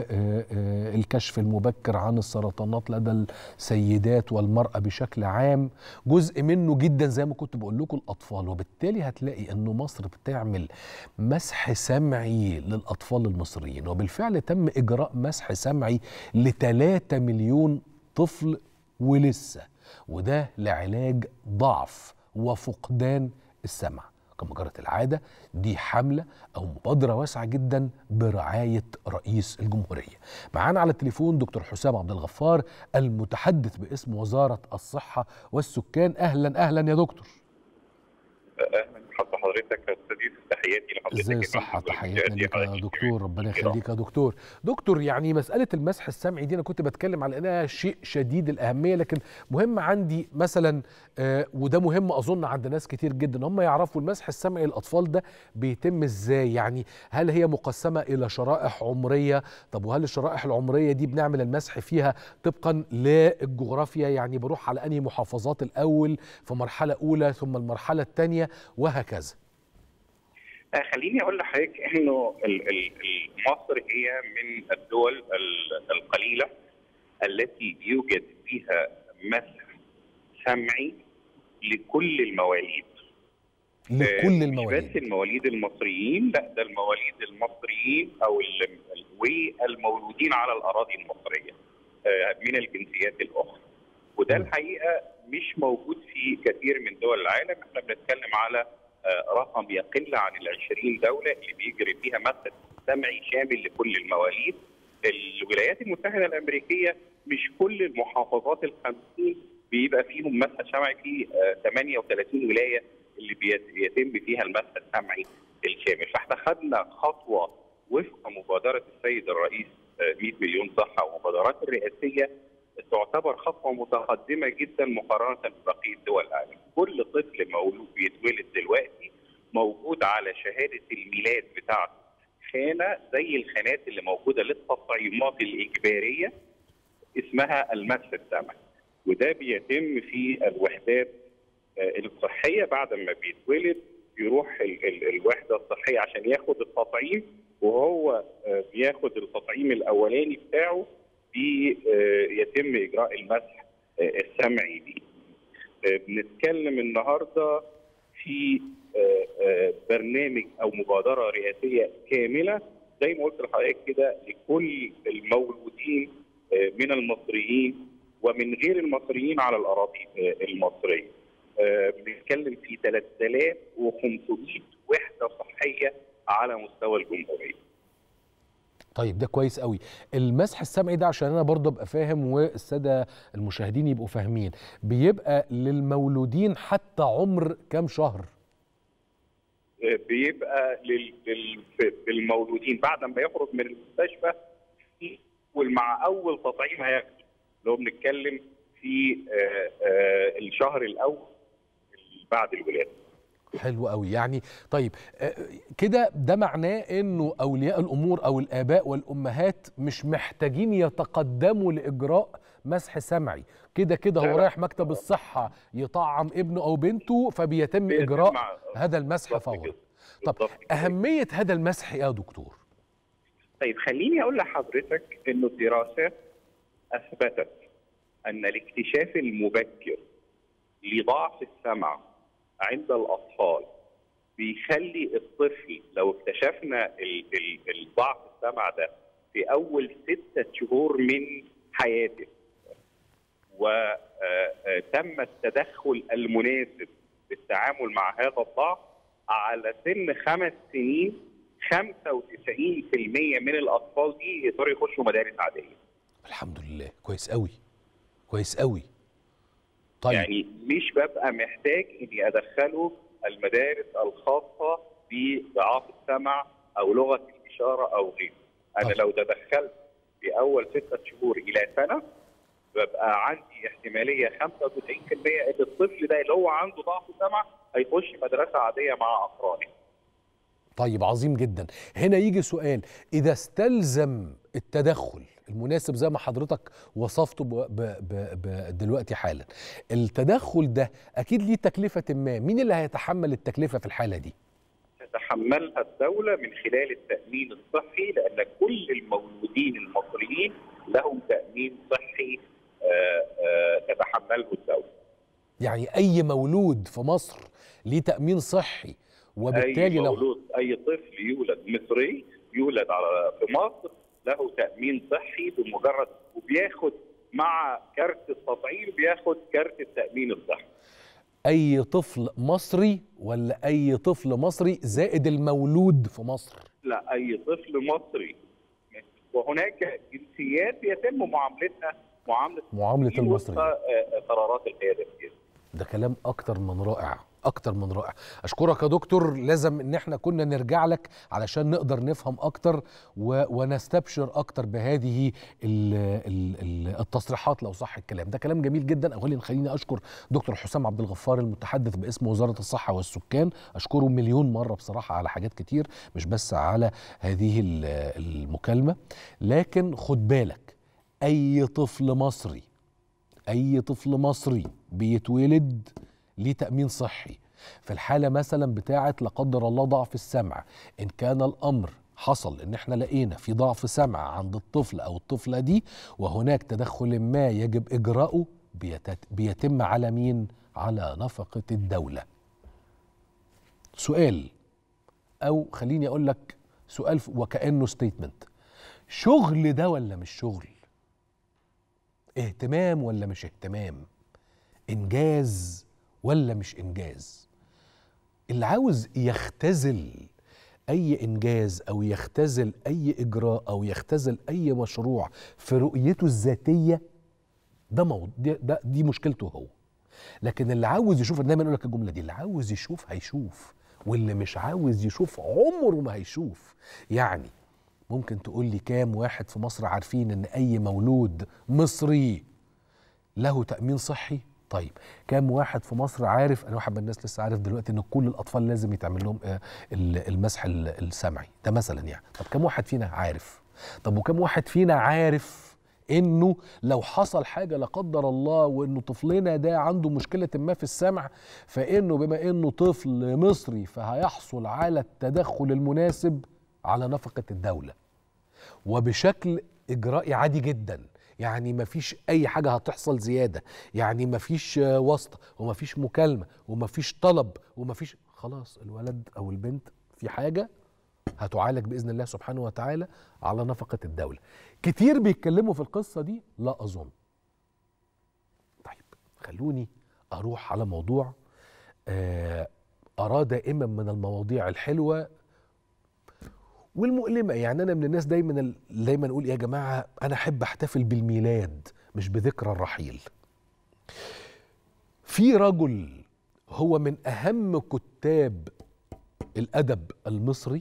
بالكشف المبكر عن السرطانات لدى السيدات والمرأة بشكل عام، جزء منه جدا زي ما كنت بقول لكم الأطفال. وبالتالي هتلاقي أنه مصر بتعمل مسح سمعي للأطفال المصريين، وبالفعل تم إجراء مسح سمعي لثلاثة مليون طفل ولسه، وده لعلاج ضعف وفقدان السمع. كما جرت العادة دي حملة أو مبادرة واسعة جدا برعاية رئيس الجمهورية. معانا على التليفون دكتور حسام عبد الغفار المتحدث باسم وزارة الصحة والسكان. أهلا أهلا يا دكتور. اهلا بحضرتك يا استاذ، تحياتي لحضرتك. ازاي الصحه؟ تحياتنا ليك يا دكتور، ربنا يخليك يا دكتور. دكتور يعني مساله المسح السمعي دي انا كنت بتكلم على انها شيء شديد الاهميه، لكن مهم عندي مثلا آه وده مهم اظن عند ناس كتير جدا هم يعرفوا المسح السمعي للاطفال ده بيتم ازاي. يعني هل هي مقسمه الى شرائح عمريه؟ طب وهل الشرائح العمريه دي بنعمل المسح فيها طبقا للجغرافيا؟ يعني بروح على انهي محافظات الاول في مرحله اولى ثم المرحله الثانيه وهكذا؟ خليني اقول لحضرتك انه مصر هي من الدول القليله التي يوجد فيها مسح سمعي لكل المواليد. لكل المواليد، مش بس المواليد المصريين، لا ده المواليد المصريين او والمولودين على الاراضي المصريه من الجنسيات الاخرى. وده الحقيقه مش موجود في كثير من دول العالم. احنا بنتكلم على رقم يقل عن العشرين دولة اللي بيجري فيها مسح سمعي شامل لكل المواليد. الولايات المتحدة الأمريكية مش كل المحافظات الخمسين بيبقى فيهم مسح سمعي، في ثمانية وثلاثين ولاية اللي بيتم فيها المسح السمعي الشامل. فاحنا خدنا خطوة وفق مبادرة السيد الرئيس مئة مليون صحة، ومبادرات الرئاسية تعتبر خطوة متقدمة جدا مقارنة ببقية دول العالم. كل طفل مولود بيتولد دلوقتي موجود على شهادة الميلاد بتاعته خانة زي الخانات اللي موجودة للتطعيمات الإجبارية اسمها المسح السمعي، وده بيتم في الوحدات الصحية. بعد ما بيتولد بيروح الوحدة الصحية عشان ياخد التطعيم، وهو بياخد التطعيم الأولاني بتاعه بيتم إجراء المسح السمعي دي. بنتكلم النهارده في برنامج او مبادره رئاسيه كامله زي ما قلت لحضرتك كده لكل المولودين من المصريين ومن غير المصريين على الاراضي المصريه. بنتكلم في ثلاثة آلاف وخمسمائة وحده صحيه على مستوى الجمهوريه. طيب ده كويس قوي. المسح السمعي ده عشان انا برضه ابقى فاهم والساده المشاهدين يبقوا فاهمين، بيبقى للمولودين حتى عمر كام شهر؟ بيبقى للمولودين بعد ما يخرج من المستشفى ومع اول تطعيم هياخده، اللي هو بنتكلم في الشهر الاول بعد الولاده. حلو قوي. يعني طيب كده ده معناه انه اولياء الامور او الاباء والامهات مش محتاجين يتقدموا لاجراء مسح سمعي، كده كده هو رايح مكتب الصحه يطعم ابنه او بنته فبيتم اجراء هذا المسح فورا. طب اهميه هذا المسح يا دكتور؟ طيب خليني اقول لحضرتك انه الدراسات اثبتت ان الاكتشاف المبكر لضعف السمع عند الأطفال بيخلي الطفل، لو اكتشفنا الضعف السمع ده في أول ستة شهور من حياته وتم التدخل المناسب بالتعامل مع هذا الضعف، على سن خمس سنين خمسة وتسعين بالمئة من الأطفال دي يقدروا يخشوا مدارس عادية. الحمد لله، كويس قوي كويس قوي. طيب. يعني مش ببقى محتاج اني ادخله المدارس الخاصه بضعاف السمع او لغه الاشاره او غيره. انا طيب. لو تدخلت في اول ستة شهور الى سنه ببقى عندي احتماليه خمسة وتسعين بالمئة ان الطفل ده اللي هو عنده ضعف سمع هيخش مدرسه عاديه مع اقرانه. طيب عظيم جدا. هنا يجي سؤال، اذا استلزم التدخل المناسب زي ما حضرتك وصفته ب ب ب دلوقتي حالا، التدخل ده اكيد ليه تكلفه ما، مين اللي هيتحمل التكلفه في الحاله دي؟ تتحملها الدوله من خلال التامين الصحي، لان كل المولودين المصريين لهم تامين صحي تتحمله الدوله. يعني اي مولود في مصر ليه تامين صحي، وبالتالي اي مولود لو... اي طفل يولد مصري يولد على في مصر له تأمين صحي بمجرد، وبياخد مع كارت التطعيم بياخد كارت التأمين الصحي. أي طفل مصري ولا أي طفل مصري زائد المولود في مصر؟ لا، أي طفل مصري. وهناك جنسيات يتم معاملتها معاملة معاملة المصري قرارات القيادة السياسية. ده كلام أكتر من رائع، أكتر من رائع. أشكرك يا دكتور، لازم إن احنا كنا نرجع لك علشان نقدر نفهم أكتر و... ونستبشر أكتر بهذه ال... ال... التصريحات لو صح الكلام. ده كلام جميل جدا. أولا خليني أشكر دكتور حسام عبد الغفار المتحدث باسم وزارة الصحة والسكان، أشكره مليون مرة بصراحة على حاجات كتير، مش بس على هذه المكالمة. لكن خد بالك، أي طفل مصري أي طفل مصري بيتولد ليه تأمين صحي. في الحالة مثلا بتاعة لا قدر الله ضعف السمع، إن كان الأمر حصل إن احنا لقينا في ضعف سمع عند الطفل أو الطفلة دي وهناك تدخل ما يجب إجراؤه، بيتم على مين؟ على نفقة الدولة. سؤال، أو خليني أقول لك سؤال وكأنه ستيتمنت، شغل ده ولا مش شغل؟ اهتمام ولا مش اهتمام؟ إنجاز ولا مش إنجاز؟ اللي عاوز يختزل أي إنجاز أو يختزل أي إجراء أو يختزل أي مشروع في رؤيته الذاتية، ده موضوع، ده دي مشكلته هو. لكن اللي عاوز يشوف، دايما أقول لك الجملة دي، اللي عاوز يشوف هيشوف، واللي مش عاوز يشوف عمره ما هيشوف. يعني ممكن تقول لي كام واحد في مصر عارفين إن أي مولود مصري له تأمين صحي؟ طيب كام واحد في مصر عارف، انا واحد من الناس لسه عارف دلوقتي ان كل الاطفال لازم يتعمل لهم المسح السمعي ده مثلا يعني. طب كام واحد فينا عارف؟ طب وكام واحد فينا عارف انه لو حصل حاجه لا قدر الله وانه طفلنا ده عنده مشكله ما في السمع، فانه بما انه طفل مصري فهيحصل على التدخل المناسب على نفقه الدوله وبشكل اجرائي عادي جدا. يعني مفيش أي حاجة هتحصل زيادة، يعني مفيش واسطة ومفيش مكالمة ومفيش طلب ومفيش، خلاص الولد أو البنت في حاجة هتعالج بإذن الله سبحانه وتعالى على نفقة الدولة. كتير بيتكلموا في القصة دي؟ لا أظن. طيب خلوني أروح على موضوع آه أراه دائما من المواضيع الحلوة والمؤلمة. يعني أنا من الناس دايما دايما أقول يا جماعة أنا أحب أحتفل بالميلاد مش بذكرى الرحيل. في رجل هو من أهم كتاب الأدب المصري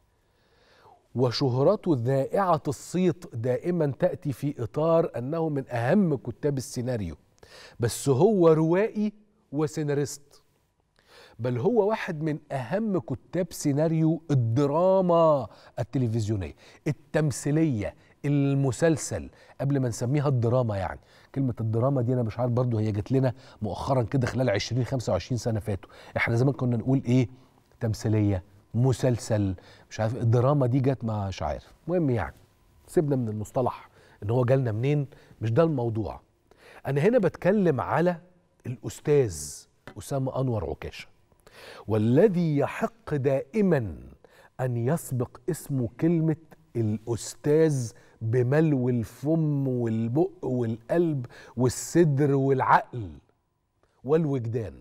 وشهرته ذائعة الصيت دائما تأتي في إطار أنه من أهم كتاب السيناريو، بس هو روائي وسيناريست، بل هو واحد من أهم كتاب سيناريو الدراما التلفزيونية، التمثيلية، المسلسل، قبل ما نسميها الدراما. يعني كلمة الدراما دي أنا مش عارف برضو هي جت لنا مؤخرا كده خلال عشرين خمسة وعشرين سنة فاتوا. احنا زمان كنا نقول إيه؟ تمثيلية، مسلسل، مش عارف. الدراما دي جت مع مش عارف. المهم يعني سيبنا من المصطلح ان هو جالنا منين، مش ده الموضوع. انا هنا بتكلم على الاستاذ اسامه انور عكاشه، والذي يحق دائما ان يسبق اسمه كلمه الاستاذ بملو الفم والبق والقلب والصدر والعقل والوجدان.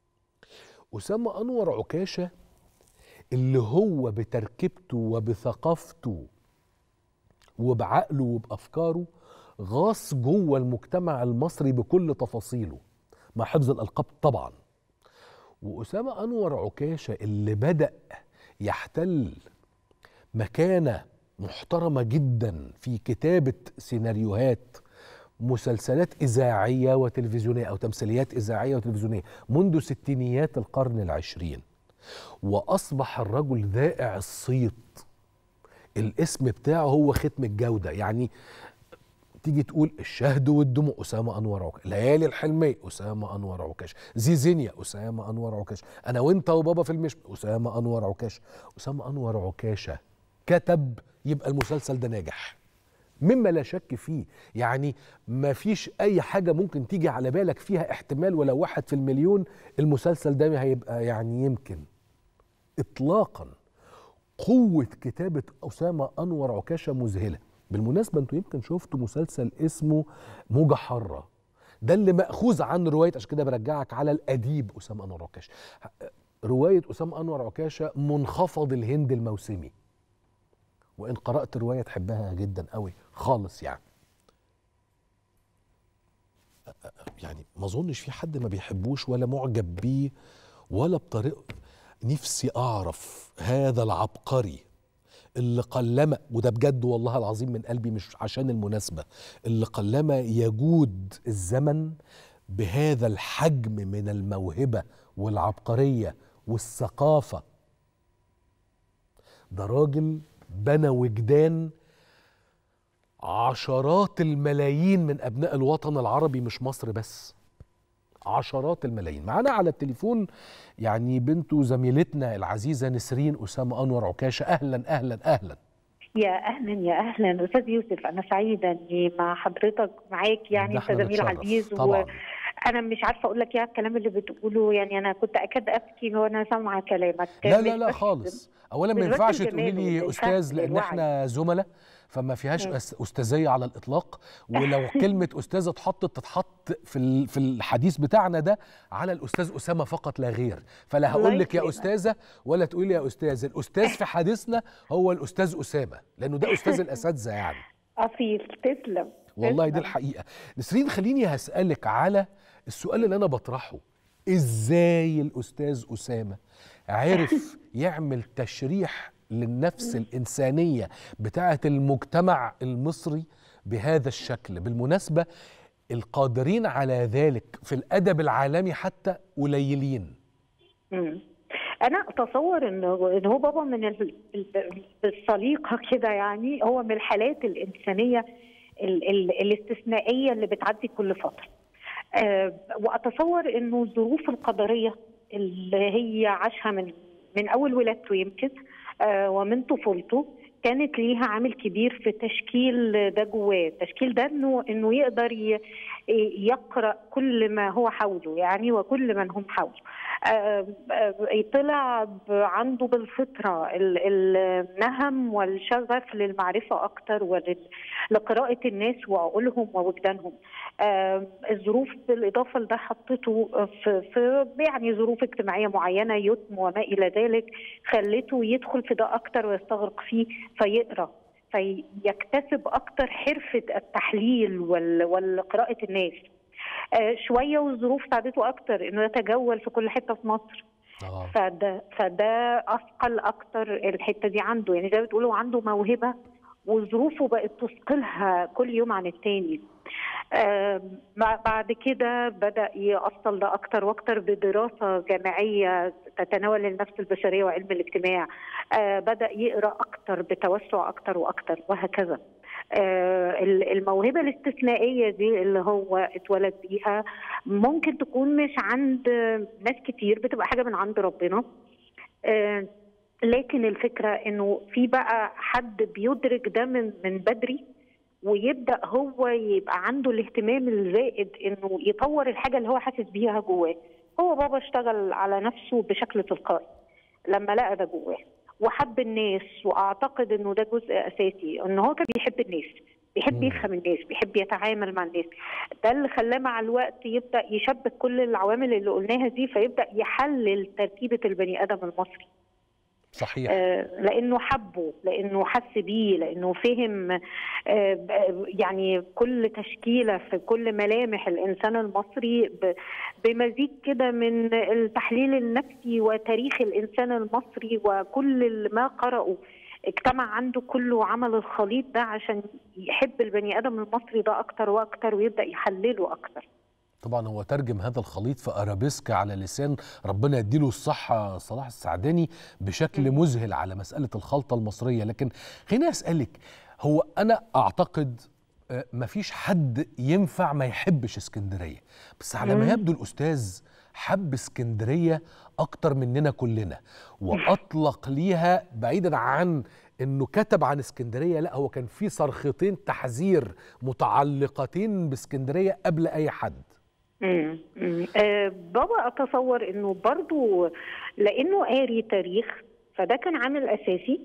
اسامه انور عكاشه اللي هو بتركيبته وبثقافته وبعقله وبأفكاره غاص جوه المجتمع المصري بكل تفاصيله مع حفظ الألقاب طبعا. وأسامة أنور عكاشة اللي بدأ يحتل مكانة محترمة جدا في كتابة سيناريوهات مسلسلات إذاعية وتلفزيونية أو تمثيليات إذاعية وتلفزيونية منذ ستينيات القرن العشرين، وأصبح الرجل ذائع الصيت. الاسم بتاعه هو ختم الجودة. يعني تيجي تقول الشهد والدموع أسامة أنور عكاشة، ليالي الحلمية أسامة أنور عكاشة، زيزينيا أسامة أنور عكاشة، أنا وأنت وبابا في المشمل أسامة أنور عكاشة. أسامة أنور عكاشة كتب يبقى المسلسل ده ناجح مما لا شك فيه. يعني ما فيش أي حاجة ممكن تيجي على بالك فيها احتمال ولو واحد في المليون المسلسل ده هيبقى يعني يمكن إطلاقا. قوة كتابة أسامة أنور عكاشة مذهلة. بالمناسبة أنتوا يمكن شفتوا مسلسل اسمه موجة حارة، ده اللي مأخوذ عن رواية، عشان كده برجعك على الأديب أسامة أنور عكاشة. رواية أسامة أنور عكاشة منخفض الهند الموسمي، وإن قرأت الرواية تحبها جدا قوي خالص. يعني يعني ما أظنش في حد ما بيحبوش ولا معجب بيه ولا بطريقة. نفسي أعرف هذا العبقري اللي قلما، وده بجد والله العظيم من قلبي مش عشان المناسبة، اللي قلما يجود الزمن بهذا الحجم من الموهبة والعبقرية والثقافة. ده راجل بنى وجدان عشرات الملايين من أبناء الوطن العربي، مش مصر بس، عشرات الملايين. معانا على التليفون يعني بنته زميلتنا العزيزة نسرين أسامة أنور عكاشة. أهلا أهلا أهلا. يا أهلا يا أهلا أستاذ يوسف، أنا سعيدة إني مع حضرتك معاك. يعني أنت زميل عزيز طبعا. وأنا مش عارفة أقول لك إيه الكلام اللي بتقوله. يعني أنا كنت أكاد أبكي وأنا سامعة كلامك. لا لا لا خالص. أولا ما ينفعش تقولي لي أستاذ لأن إحنا زملاء، فما فيهاش أستاذية على الإطلاق. ولو كلمة أستاذة اتحطت تتحط في في الحديث بتاعنا ده على الأستاذ أسامة فقط لا غير. فلا هقول لك يا أستاذة ولا تقولي يا أستاذ. الأستاذ في حديثنا هو الأستاذ أسامة، لأنه ده أستاذ الأساتذة يعني. أصيل. تسلم والله دي الحقيقة. نسرين خليني هسألك على السؤال اللي أنا بطرحه. إزاي الأستاذ أسامة عرف يعمل تشريح للنفس الإنسانية بتاعة المجتمع المصري بهذا الشكل؟ بالمناسبة القادرين على ذلك في الأدب العالمي حتى قليلين. أنا أتصور إنه إن هو بابا من السليقة كده، يعني هو من الحالات الإنسانية ال ال الاستثنائية اللي بتعدي كل فترة. أه وأتصور إنه الظروف القدرية اللي هي عاشها من من أول ولادته يمكن أه ومن طفولته كانت ليها عامل كبير في تشكيل ده جواه. التشكيل ده إنه إنه يقدر يقرأ كل ما هو حوله يعني وكل من هم حوله. طلع عنده بالفطره النهم والشغف للمعرفه اكتر ولقراءه الناس وعقولهم ووجدانهم. الظروف بالاضافه لده حطته في, في يعني ظروف اجتماعيه معينه، يتم وما الى ذلك، خلته يدخل في ده اكتر ويستغرق فيه فيقرا فيكتسب اكتر حرفه التحليل والقراءه الناس. آه شويه والظروف ساعدته اكتر انه يتجول في كل حته في مصر. آه. فده فده اثقل اكتر الحته دي عنده، يعني زي ما بتقولوا عنده موهبه وظروفه بقت تثقلها كل يوم عن التاني. آه بعد كده بدأ يأصل ده أكتر وأكتر بدراسة جامعية تتناول النفس البشرية وعلم الاجتماع. آه بدأ يقرأ أكتر بتوسع أكتر وأكتر وهكذا. آه الموهبة الاستثنائية دي اللي هو اتولد بيها ممكن تكون مش عند ناس كتير، بتبقى حاجة من عند ربنا. آه لكن الفكرة إنه في بقى حد بيدرك ده من من بدري، ويبدأ هو يبقى عنده الاهتمام الزائد انه يطور الحاجة اللي هو حاسس بيها جواه. هو بابا اشتغل على نفسه بشكل تلقائي لما لقى ده جواه وحب الناس، واعتقد انه ده جزء اساسي، انه هو كان بيحب الناس، بيحب يفهم الناس، بيحب يتعامل مع الناس. ده اللي خلاه مع الوقت يبدأ يشبك كل العوامل اللي قلناها دي، فيبدأ يحلل تركيبة البني آدم المصري. صحيح. آه لانه حبه، لانه حس بيه، لانه فهم آه يعني كل تشكيله في كل ملامح الانسان المصري بمزيج كده من التحليل النفسي وتاريخ الانسان المصري، وكل ما قرأه اجتمع عنده كله وعمل الخليط ده عشان يحب البني ادم المصري ده اكتر واكتر ويبدأ يحلله اكتر. طبعا هو ترجم هذا الخليط في ارابيسك على لسان ربنا يديله الصحه صلاح السعداني بشكل مذهل على مساله الخلطه المصريه. لكن خليني اسالك، هو انا اعتقد مفيش حد ينفع ما يحبش اسكندريه، بس على ما يبدو الاستاذ حب اسكندريه اكتر مننا كلنا، واطلق ليها بعيدا عن انه كتب عن اسكندريه، لا هو كان في صرختين تحذير متعلقتين باسكندريه قبل اي حد. امم آه بابا اتصور انه برضو لانه قاري تاريخ، فده كان عامل اساسي.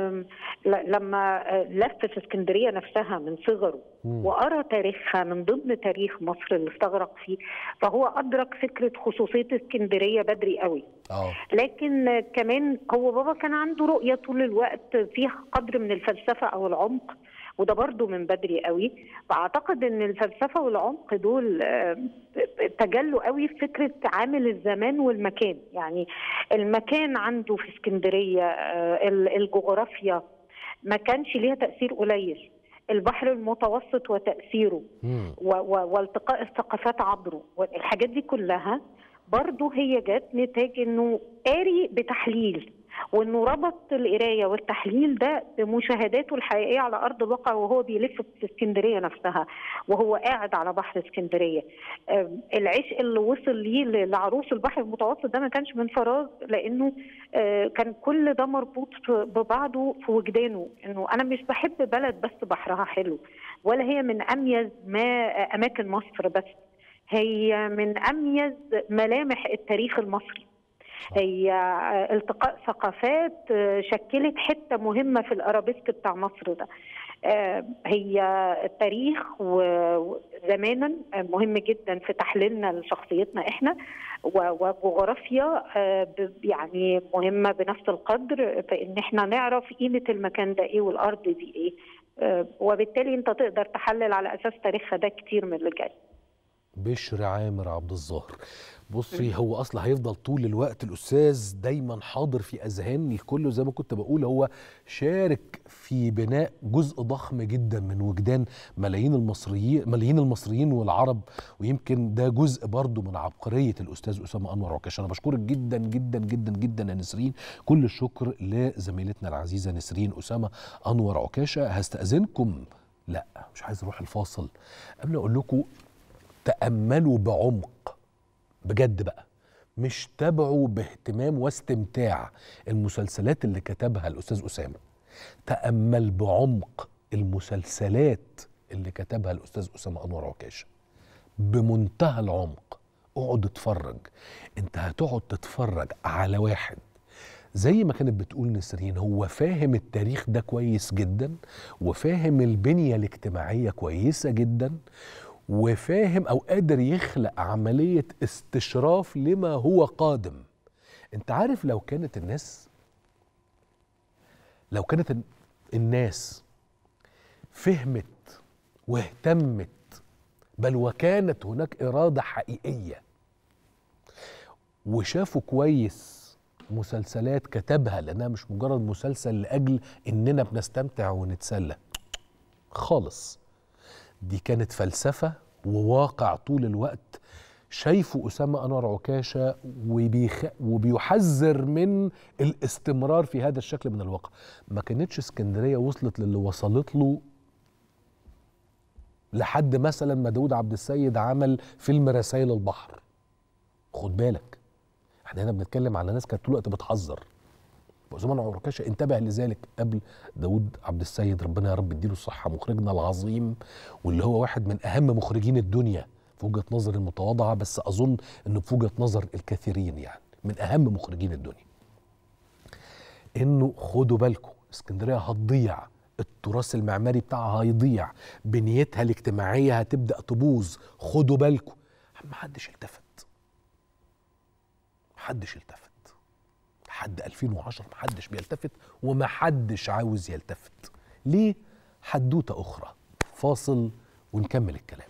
لما لف في اسكندريه نفسها من صغره وقرا تاريخها من ضمن تاريخ مصر اللي استغرق فيه، فهو ادرك فكره خصوصيه اسكندريه بدري قوي. أوه. لكن كمان هو بابا كان عنده رؤيه طول الوقت فيها قدر من الفلسفه او العمق، وده برضو من بدري قوي. فاعتقد ان الفلسفه والعمق دول تجلوا قوي في فكره عامل الزمان والمكان. يعني المكان عنده في اسكندريه، الجغرافيا ما كانش ليها تاثير قليل، البحر المتوسط وتاثيره والتقاء الثقافات عبره، والحاجات دي كلها برضو هي جت نتاج انه قاري بتحليل، وانه ربط القرايه والتحليل ده بمشاهداته الحقيقيه على ارض الواقع وهو بيلف في اسكندريه نفسها وهو قاعد على بحر اسكندريه. العشق اللي وصل ليه لعروس البحر المتوسط ده ما كانش من فراغ، لانه كان كل ده مربوط ببعضه في وجدانه، انه انا مش بحب بلد بس بحرها حلو، ولا هي من اميز ما اماكن مصر، بس هي من اميز ملامح التاريخ المصري. هي التقاء ثقافات شكلت حته مهمه في الارابيسك بتاع مصر ده. هي التاريخ وزمانا مهم جدا في تحليلنا لشخصيتنا احنا، وجغرافيا يعني مهمه بنفس القدر في ان احنا نعرف قيمه المكان ده ايه والارض دي ايه، وبالتالي انت تقدر تحلل على اساس تاريخها ده كتير من اللي جاي. بشر عامر عبد الظاهر، بصي هو اصلا هيفضل طول الوقت الاستاذ دايما حاضر في اذهان الكل، زي ما كنت بقول هو شارك في بناء جزء ضخم جدا من وجدان ملايين المصريين ملايين المصريين والعرب، ويمكن ده جزء برضو من عبقريه الاستاذ اسامه انور عكاشه. انا بشكرك جدا جدا جدا جدا يا نسرين، كل الشكر لزميلتنا العزيزه نسرين اسامه انور عكاشه. هستاذنكم، لا مش عايز اروح الفاصل قبل اقول لكم تأملوا بعمق بجد بقى، مش تابعوا باهتمام واستمتاع المسلسلات اللي كتبها الأستاذ أسامة، تأمل بعمق المسلسلات اللي كتبها الأستاذ أسامة أنور عكاشة بمنتهى العمق. اقعد اتفرج. انت هتقعد تتفرج على واحد زي ما كانت بتقول نسرين، هو فاهم التاريخ ده كويس جدا، وفاهم البنية الاجتماعية كويسة جدا، وفاهم أو قادر يخلق عملية استشراف لما هو قادم. انت عارف لو كانت الناس لو كانت الناس فهمت واهتمت، بل وكانت هناك إرادة حقيقية، وشافوا كويس مسلسلات كتبها، لأنها مش مجرد مسلسل لأجل إننا بنستمتع ونتسلى خالص، دي كانت فلسفة وواقع طول الوقت شايفه أسامة أنور عكاشة، وبيخ... وبيحذر من الاستمرار في هذا الشكل من الواقع. ما كانتش اسكندرية وصلت للي وصلت له لحد مثلا ما داود عبد السيد عمل فيلم رسائل البحر. خد بالك، احنا هنا بنتكلم على ناس كانت طول الوقت بتحذر. أسامة أنور عكاشة انتبه لذلك قبل داود عبد السيد، ربنا يا رب يديله الصحة، مخرجنا العظيم، واللي هو واحد من أهم مخرجين الدنيا في وجهة نظر المتواضعة، بس أظن إنه في وجهة نظر الكثيرين يعني من أهم مخرجين الدنيا. إنه خدوا بالكم، اسكندرية هتضيع، التراث المعماري بتاعها هيضيع، بنيتها الاجتماعية هتبدأ تبوظ، خدوا بالكم. محدش التفت، محدش التفت لحد ألفين وعشرة، محدش بيلتفت ومحدش عاوز يلتفت. ليه؟ حدوتة أخرى. فاصل ونكمل الكلام.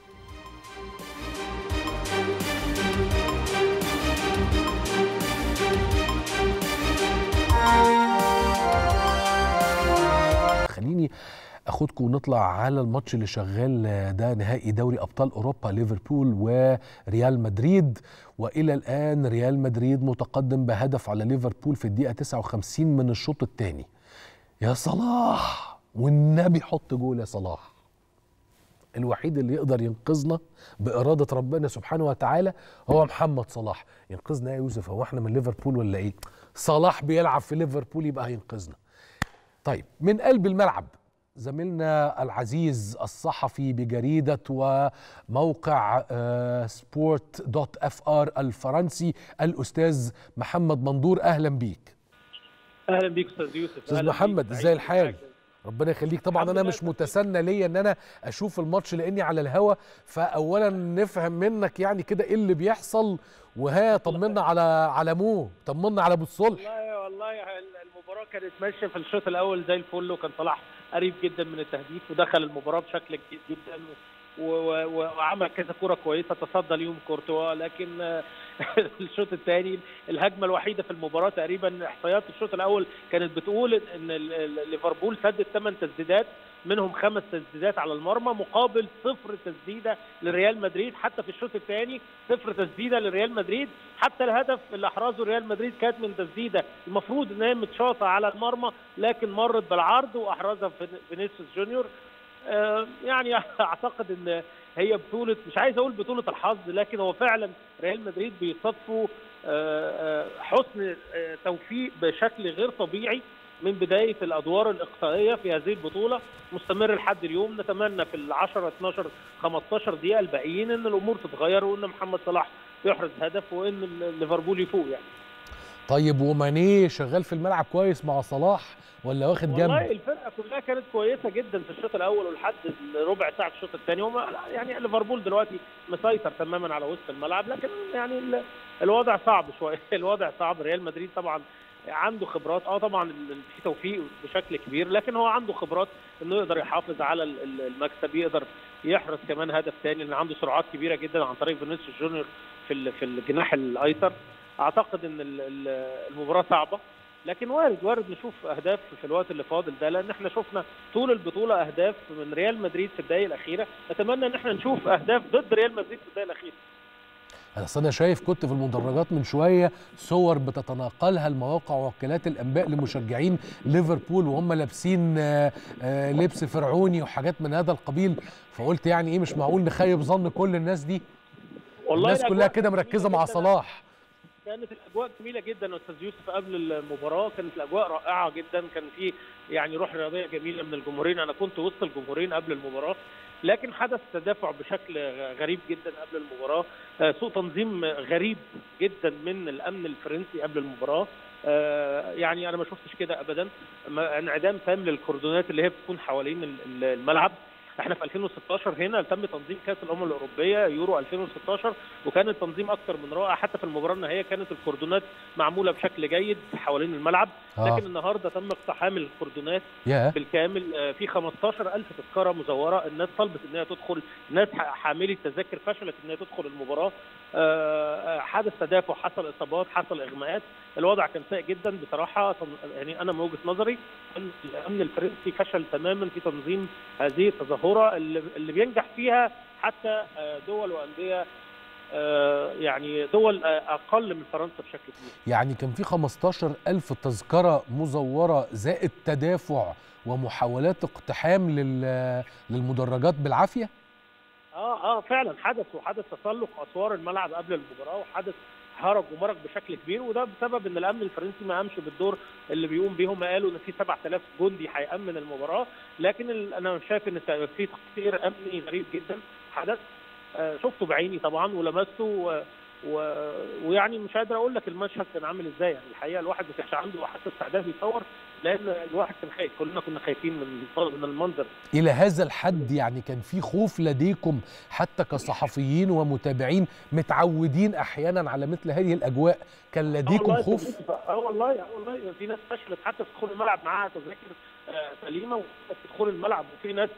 خليني اخدكم ونطلع على الماتش اللي شغال ده، نهائي دوري ابطال اوروبا، ليفربول وريال مدريد. والى الان ريال مدريد متقدم بهدف على ليفربول في الدقيقه تسعة وخمسين من الشوط الثاني. يا صلاح والنبي حط جول يا صلاح. الوحيد اللي يقدر ينقذنا بإرادة ربنا سبحانه وتعالى هو محمد صلاح. ينقذنا يا يوسف؟ هو احنا من ليفربول ولا ايه؟ صلاح بيلعب في ليفربول يبقى هينقذنا. طيب، من قلب الملعب زميلنا العزيز الصحفي بجريدة وموقع سبورت دوت اف ار الفرنسي الأستاذ محمد مندور. أهلا بيك. أهلا بيك أستاذ يوسف. أستاذ محمد، ازاي الحال؟ ربنا يخليك. طبعا انا مش متسنى ليا ان انا اشوف الماتش لاني على الهوا، فاولا نفهم منك يعني كده ايه اللي بيحصل، وها طمنا على على مو طمنا على ابو الصلح. والله والله المباراه كانت ماشيه في الشوط الاول زي الفل، وكان صلاح قريب جدا من التهديف ودخل المباراه بشكل كبير جدا، وعمل كذا كره كويسه تصدى ليهم كورتوا. لكن الشوط الثاني الهجمه الوحيده في المباراه تقريبا، احصائيات الشوط الاول كانت بتقول ان ليفربول سدد ثمان تسديدات، منهم خمس تسديدات على المرمى مقابل صفر تسديده لريال مدريد. حتى في الشوط الثاني صفر تسديده لريال مدريد، حتى الهدف اللي احرزه ريال مدريد كانت من تسديده المفروض ان هي متشاطه على المرمى، لكن مرت بالعرض واحرزها فينيسيوس جونيور. يعني اعتقد ان هي بطوله، مش عايز اقول بطوله الحظ، لكن هو فعلا ريال مدريد بيصادفوا حسن توفيق بشكل غير طبيعي من بدايه الادوار الاقصائيه في هذه البطوله، مستمر لحد اليوم. نتمنى في ال عشرة اتناشر خمستاشر دقيقه الباقيين ان الامور تتغير، وان محمد صلاح يحرز هدف، وان ليفربول يفوق يعني. طيب، وماني شغال في الملعب كويس مع صلاح ولا واخد جنب؟ والله الفرقه كلها كانت كويسه جدا في الشوط الاول ولحد ربع ساعه الشوط الثاني. يعني ليفربول دلوقتي مسيطر تماما على وسط الملعب، لكن يعني الوضع صعب شويه. الوضع صعب. ريال مدريد طبعا عنده خبرات، اه طبعا في توفيق بشكل كبير، لكن هو عنده خبرات انه يقدر يحافظ على المكسب، يقدر يحرز كمان هدف ثاني، لان عنده سرعات كبيره جدا عن طريق فينيسيوس جونيور في في الجناح الايسر. اعتقد ان المباراه صعبه، لكن وارد وارد نشوف اهداف في الوقت اللي فاضل ده، لان احنا شفنا طول البطوله اهداف من ريال مدريد في الدقائق الاخيره. نتمنى ان احنا نشوف اهداف ضد ريال مدريد في الدقائق الاخيره. اصل انا شايف كنت في المدرجات من شويه صور بتتناقلها المواقع ووكالات الانباء لمشجعين ليفربول وهم لابسين لبس فرعوني وحاجات من هذا القبيل، فقلت يعني ايه، مش معقول نخيب ظن كل الناس دي. والله الناس كلها كده مركزه مع صلاح. كانت الاجواء جميله جدا استاذ يوسف قبل المباراه، كانت الاجواء رائعه جدا، كان في يعني روح رياضيه جميله من الجمهورين. انا كنت وسط الجمهورين قبل المباراه، لكن حدث تدافع بشكل غريب جدا قبل المباراه، سوء تنظيم غريب جدا من الامن الفرنسي قبل المباراه. يعني انا ما شفتش كده ابدا، انعدام تام للكوردونات اللي هي بتكون حوالين الملعب. احنا في ألفين وستاشر هنا تم تنظيم كاس الامم الاوروبيه يورو ألفين وستاشر، وكان التنظيم اكثر من رائع. حتى في المباراه النهائيه كانت الكوردونات معموله بشكل جيد حوالين الملعب، آه. لكن النهارده تم اقتحام الكوردونات yeah. بالكامل. في خمستاشر ألف تذكره مزوره، الناس طلبت ان هي تدخل، ناس حاملي التذاكر فشلت ان هي تدخل المباراه. حدث تدافع، حصل اصابات، حصل اغماءات، الوضع كان سيء جدا بصراحه. يعني انا من وجهه نظري ان الامن الفرنسي فشل تماما في تنظيم هذه التظاهره اللي بينجح فيها حتى دول وانديه يعني دول اقل من فرنسا بشكل كبير. يعني كان في خمستاشر ألف تذكره مزوره زائد تدافع ومحاولات اقتحام للمدرجات بالعافيه. اه اه فعلا حدث، وحدث تسلق اسوار الملعب قبل المباراه، وحدث هرج ومرج بشكل كبير، وده بسبب ان الامن الفرنسي ما قامش بالدور اللي بيقوم بيه. هم قالوا ان في سبعة آلاف جندي هيامن المباراه، لكن انا شايف ان في تقصير امني غريب جدا حدث. آه شفته بعيني طبعا ولمسته، و... و... ويعني مش قادر اقول لك المشهد كان عامل ازاي. يعني الحقيقه الواحد ما كانش عنده حتى استعداد يصور، لان الواحد كان خايف، كلنا كنا خايفين من من المنظر. الى هذا الحد يعني كان في خوف لديكم حتى كصحفيين ومتابعين متعودين احيانا على مثل هذه الاجواء، كان لديكم خوف؟ اه والله اه والله في ناس فشلت حتى تدخل الملعب معاها تذاكر آه سليمه وتدخل الملعب، وفي ناس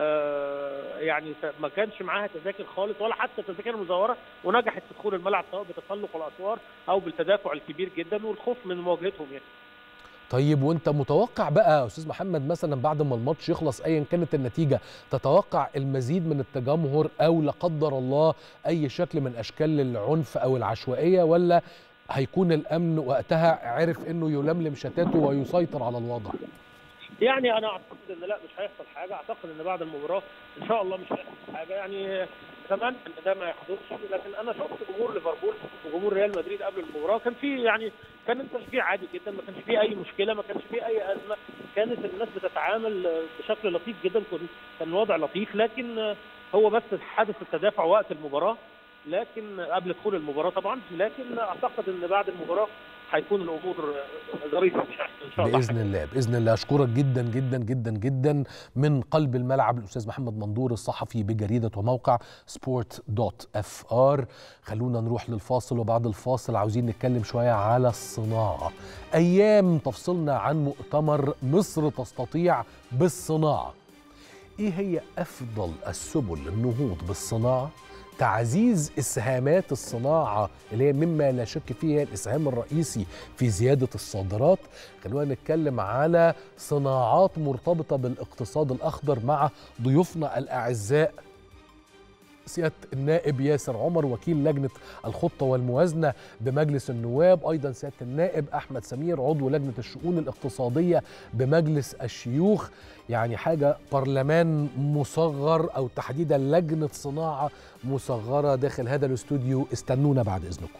آه يعني ما كانش معاها تذاكر خالص ولا حتى تذاكر مزوره ونجحت تدخل الملعب، سواء بتسلق الاسوار او بالتدافع الكبير جدا والخوف من مواجهتهم يعني. طيب وانت متوقع بقى يا استاذ محمد مثلا بعد ما الماتش يخلص ايا كانت النتيجه، تتوقع المزيد من التجمهر او لا قدر الله اي شكل من اشكال العنف او العشوائيه، ولا هيكون الامن وقتها عرف انه يلملم شتاته ويسيطر على الوضع؟ يعني انا اعتقد ان لا، مش هيحصل حاجه. اعتقد ان بعد المباراه ان شاء الله مش هيحصل حاجه. يعني اتمنى ان ده ما يحدثش، لكن انا شفت جمهور ليفربول وجمهور ريال مدريد قبل المباراه كان في يعني كان التشجيع عادي جدا، ما كانش فيه اي مشكله، ما كانش فيه اي ازمه، كانت الناس بتتعامل بشكل لطيف جدا، كان الوضع لطيف. لكن هو بس حدث التدافع وقت المباراه، لكن قبل دخول المباراه طبعا. لكن اعتقد ان بعد المباراه هيكون الامور ظريفه ان شاء الله. باذن الله باذن الله. اشكرك جدا جدا جدا جدا من قلب الملعب الاستاذ محمد مندور الصحفي بجريده وموقع سبورت دوت اف ار. خلونا نروح للفاصل، وبعد الفاصل عاوزين نتكلم شويه على الصناعه. ايام تفصلنا عن مؤتمر مصر تستطيع بالصناعه. ايه هي افضل السبل للنهوض بالصناعه؟ تعزيز إسهامات الصناعة اللي هي مما لا شك فيه الإسهام الرئيسي في زيادة الصادرات. خلونا نتكلم على صناعات مرتبطة بالاقتصاد الأخضر مع ضيوفنا الأعزاء، سيادة النائب ياسر عمر وكيل لجنة الخطة والموازنة بمجلس النواب، أيضا سيادة النائب أحمد سمير عضو لجنة الشؤون الاقتصادية بمجلس الشيوخ. يعني حاجة برلمان مصغر أو تحديدا لجنة صناعة مصغرة داخل هذا الاستوديو. استنونا بعد إذنكم.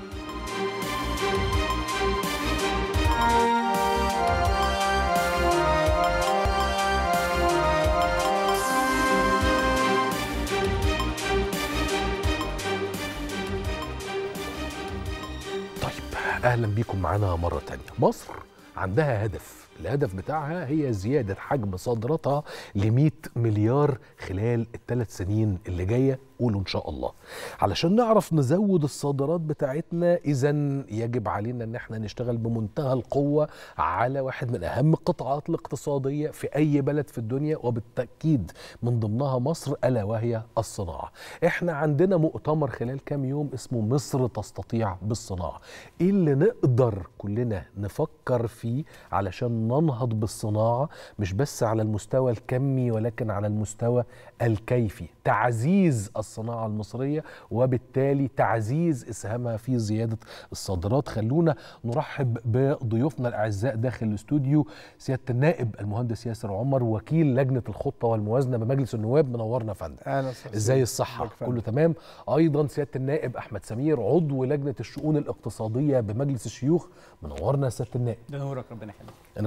أهلا بكم معنا مرة تانية. مصر عندها هدف، الهدف بتاعها هي زيادة حجم صادراتها ل مئة مليار خلال الثلاث سنين اللي جاية، قولوا إن شاء الله. علشان نعرف نزود الصادرات بتاعتنا إذن يجب علينا إن احنا نشتغل بمنتهى القوة على واحد من أهم القطاعات الاقتصادية في أي بلد في الدنيا، وبالتأكيد من ضمنها مصر، ألا وهي الصناعة. احنا عندنا مؤتمر خلال كام يوم اسمه مصر تستطيع بالصناعة. إيه اللي نقدر كلنا نفكر فيه علشان ننهض بالصناعة، مش بس على المستوى الكمي ولكن على المستوى الكيفي؟ تعزيز الصناعة المصرية وبالتالي تعزيز إسهامها في زيادة الصادرات. خلونا نرحب بضيوفنا الأعزاء داخل الاستوديو. سيادة النائب المهندس ياسر عمر وكيل لجنة الخطة والموازنة بمجلس النواب، منورنا فندم. أهلا وسهلا. ازاي الصحة؟ كله تمام. أيضا سيادة النائب أحمد سمير عضو لجنة الشؤون الاقتصادية بمجلس الشيوخ، منورنا سيادة النائب. ده نورك، ربنا يخليك. أنا كنت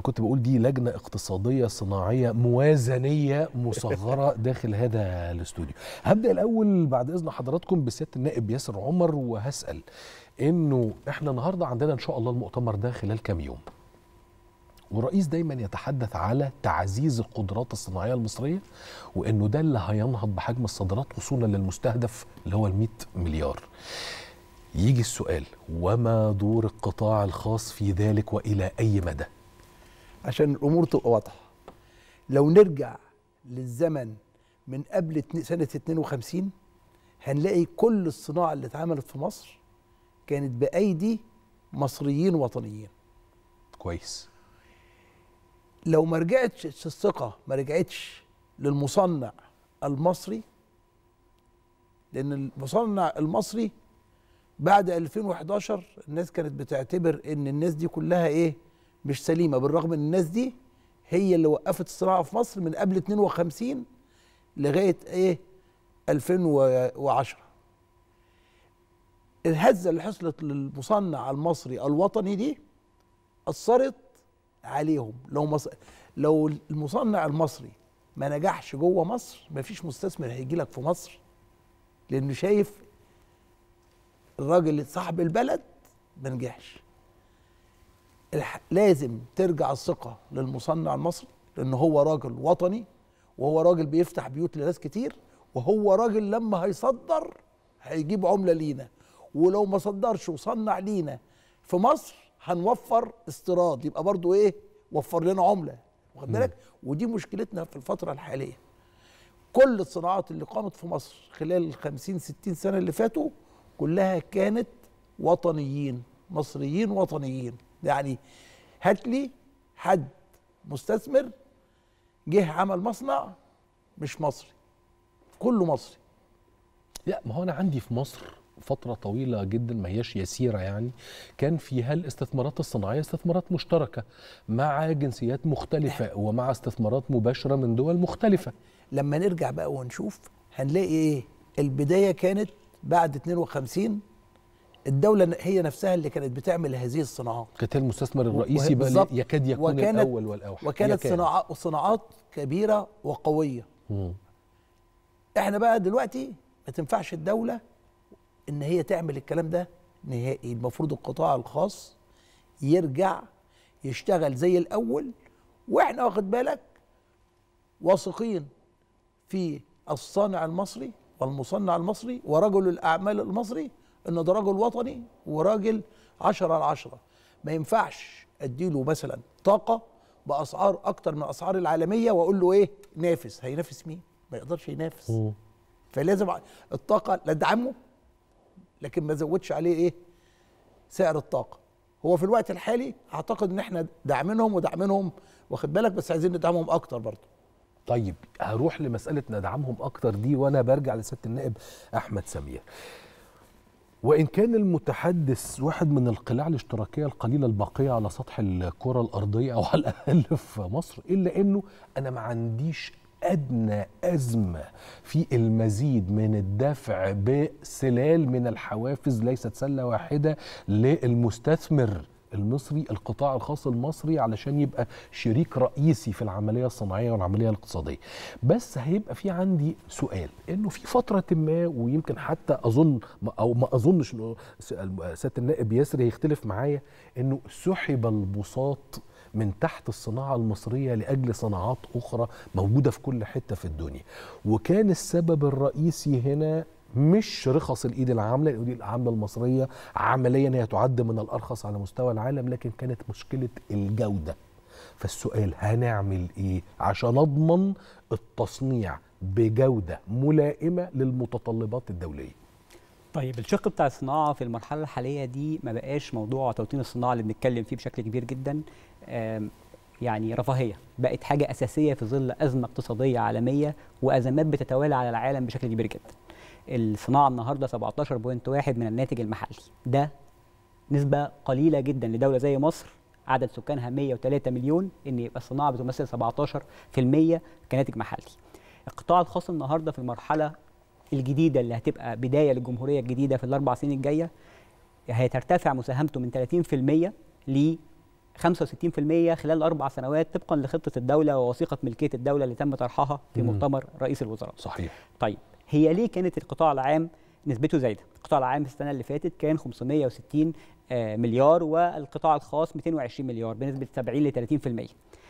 كنت بقول دي لجنه اقتصاديه صناعيه موازنيه مصغره داخل هذا الاستوديو. هبدا الاول بعد اذن حضراتكم بسياده النائب ياسر عمر، وهسال انه احنا النهارده عندنا ان شاء الله المؤتمر ده خلال كام يوم، والرئيس دايما يتحدث على تعزيز القدرات الصناعيه المصريه، وانه ده اللي هينهض بحجم الصادرات وصولا للمستهدف اللي هو المئة مليار. يجي السؤال، وما دور القطاع الخاص في ذلك والى اي مدى؟ عشان الامور تبقى واضحه، لو نرجع للزمن من قبل سنه اتنين وخمسين هنلاقي كل الصناعه اللي اتعملت في مصر كانت بايدي مصريين وطنيين. كويس. لو ما رجعتش الثقه، ما رجعتش للمصنع المصري، لان المصنع المصري بعد ألفين وحداشر الناس كانت بتعتبر ان الناس دي كلها ايه، مش سليمه، بالرغم ان الناس دي هي اللي وقفت الصناعه في مصر من قبل اتنين وخمسين لغايه ايه ألفين وعشرة. الهزه اللي حصلت للمصنع المصري الوطني دي اثرت عليهم. لو مص... لو المصنع المصري ما نجحش جوه مصر، مفيش مستثمر هيجي لك في مصر، لانه شايف الراجل صاحب البلد ما نجحش. الح... لازم ترجع الثقه للمصنع المصري، لان هو راجل وطني، وهو راجل بيفتح بيوت لناس كتير، وهو راجل لما هيصدر هيجيب عمله لينا، ولو ما صدرش وصنع لينا في مصر هنوفر استيراد، يبقى برضو ايه، وفر لنا عمله، واخد بالك؟ ودي مشكلتنا في الفتره الحاليه. كل الصناعات اللي قامت في مصر خلال الخمسين ستين سنه اللي فاتوا كلها كانت وطنيين، مصريين وطنيين. يعني هات لي حد مستثمر جه عمل مصنع مش مصري، كله مصري. لا، ما هو انا عندي في مصر فترة طويلة جدا ما هياش يسيرة يعني، كان فيها الاستثمارات الصناعية استثمارات مشتركة مع جنسيات مختلفة ومع استثمارات مباشرة من دول مختلفة. لما نرجع بقى ونشوف هنلاقي ايه، البداية كانت بعد اتنين وخمسين الدولة هي نفسها اللي كانت بتعمل هذه الصناعات، كانت المستثمر الرئيسي بقى يكاد يكون الأول والأوحد، وكانت صناعات صناعات كبيرة وقوية. مم. احنا بقى دلوقتي ما تنفعش الدولة ان هي تعمل الكلام ده نهائي. المفروض القطاع الخاص يرجع يشتغل زي الاول، واحنا واخد بالك واثقين في الصانع المصري والمصنع المصري ورجل الاعمال المصري، ان ده راجل وطني وراجل عشرة على عشرة. ما ينفعش اديله مثلا طاقه باسعار اكتر من الاسعار العالميه واقول له ايه نافس، هينافس مين؟ ما يقدرش ينافس. م. فلازم الطاقه ندعمه، لكن ما زودش عليه ايه سعر الطاقه. هو في الوقت الحالي اعتقد ان احنا داعمينهم وداعمينهم، واخد بالك، بس عايزين ندعمهم اكتر برضه. طيب هروح لمساله ندعمهم اكتر دي، وانا برجع لسياده النائب احمد سمير. وان كان المتحدث واحد من القلاع الاشتراكيه القليله الباقيه على سطح الكره الارضيه او على الاقل في مصر، الا انه انا ما عنديش أدنى أزمة في المزيد من الدفع بسلال من الحوافز، ليست سلة واحدة، للمستثمر المصري، القطاع الخاص المصري، علشان يبقى شريك رئيسي في العملية الصناعية والعملية الاقتصادية. بس هيبقى في عندي سؤال، انه في فترة ما، ويمكن حتى اظن او ما اظنش انه سيادة النائب ياسر هيختلف معايا، انه سحب البساط من تحت الصناعة المصرية لأجل صناعات أخرى موجودة في كل حتة في الدنيا، وكان السبب الرئيسي هنا مش رخص الإيد العاملة، الإيد العاملة المصرية عمليا هي تعد من الأرخص على مستوى العالم، لكن كانت مشكلة الجودة. فالسؤال، هنعمل إيه عشان أضمن التصنيع بجودة ملائمة للمتطلبات الدولية؟ طيب الشق بتاع الصناعة في المرحلة الحالية دي ما بقاش موضوع توطين الصناعة اللي بنتكلم فيه بشكل كبير جدا يعني رفاهية، بقت حاجة أساسية في ظل أزمة اقتصادية عالمية وأزمات بتتوالى على العالم بشكل كبير جدا. الصناعة النهاردة سبعتاشر فاصلة واحد من الناتج المحلي، ده نسبة قليلة جدا لدولة زي مصر عدد سكانها مية وتلاتة مليون، إن يبقى الصناعة بتمثل سبعتاشر في المية كناتج محلي. القطاع الخاص النهاردة في المرحلة الجديدة اللي هتبقى بداية للجمهورية الجديدة في الأربع سنين الجاية هترتفع مساهمته من تلاتين في المية ل خمسة وستين بالمئة خلال اربع سنوات طبقا لخطه الدوله ووثيقه ملكيه الدوله اللي تم طرحها في مؤتمر رئيس الوزراء. صحيح. طيب هي ليه كانت القطاع العام نسبته زايده؟ القطاع العام في السنه اللي فاتت كان خمسمئة وستين مليار والقطاع الخاص مئتين وعشرين مليار بنسبه سبعين ل ثلاثين بالمئة.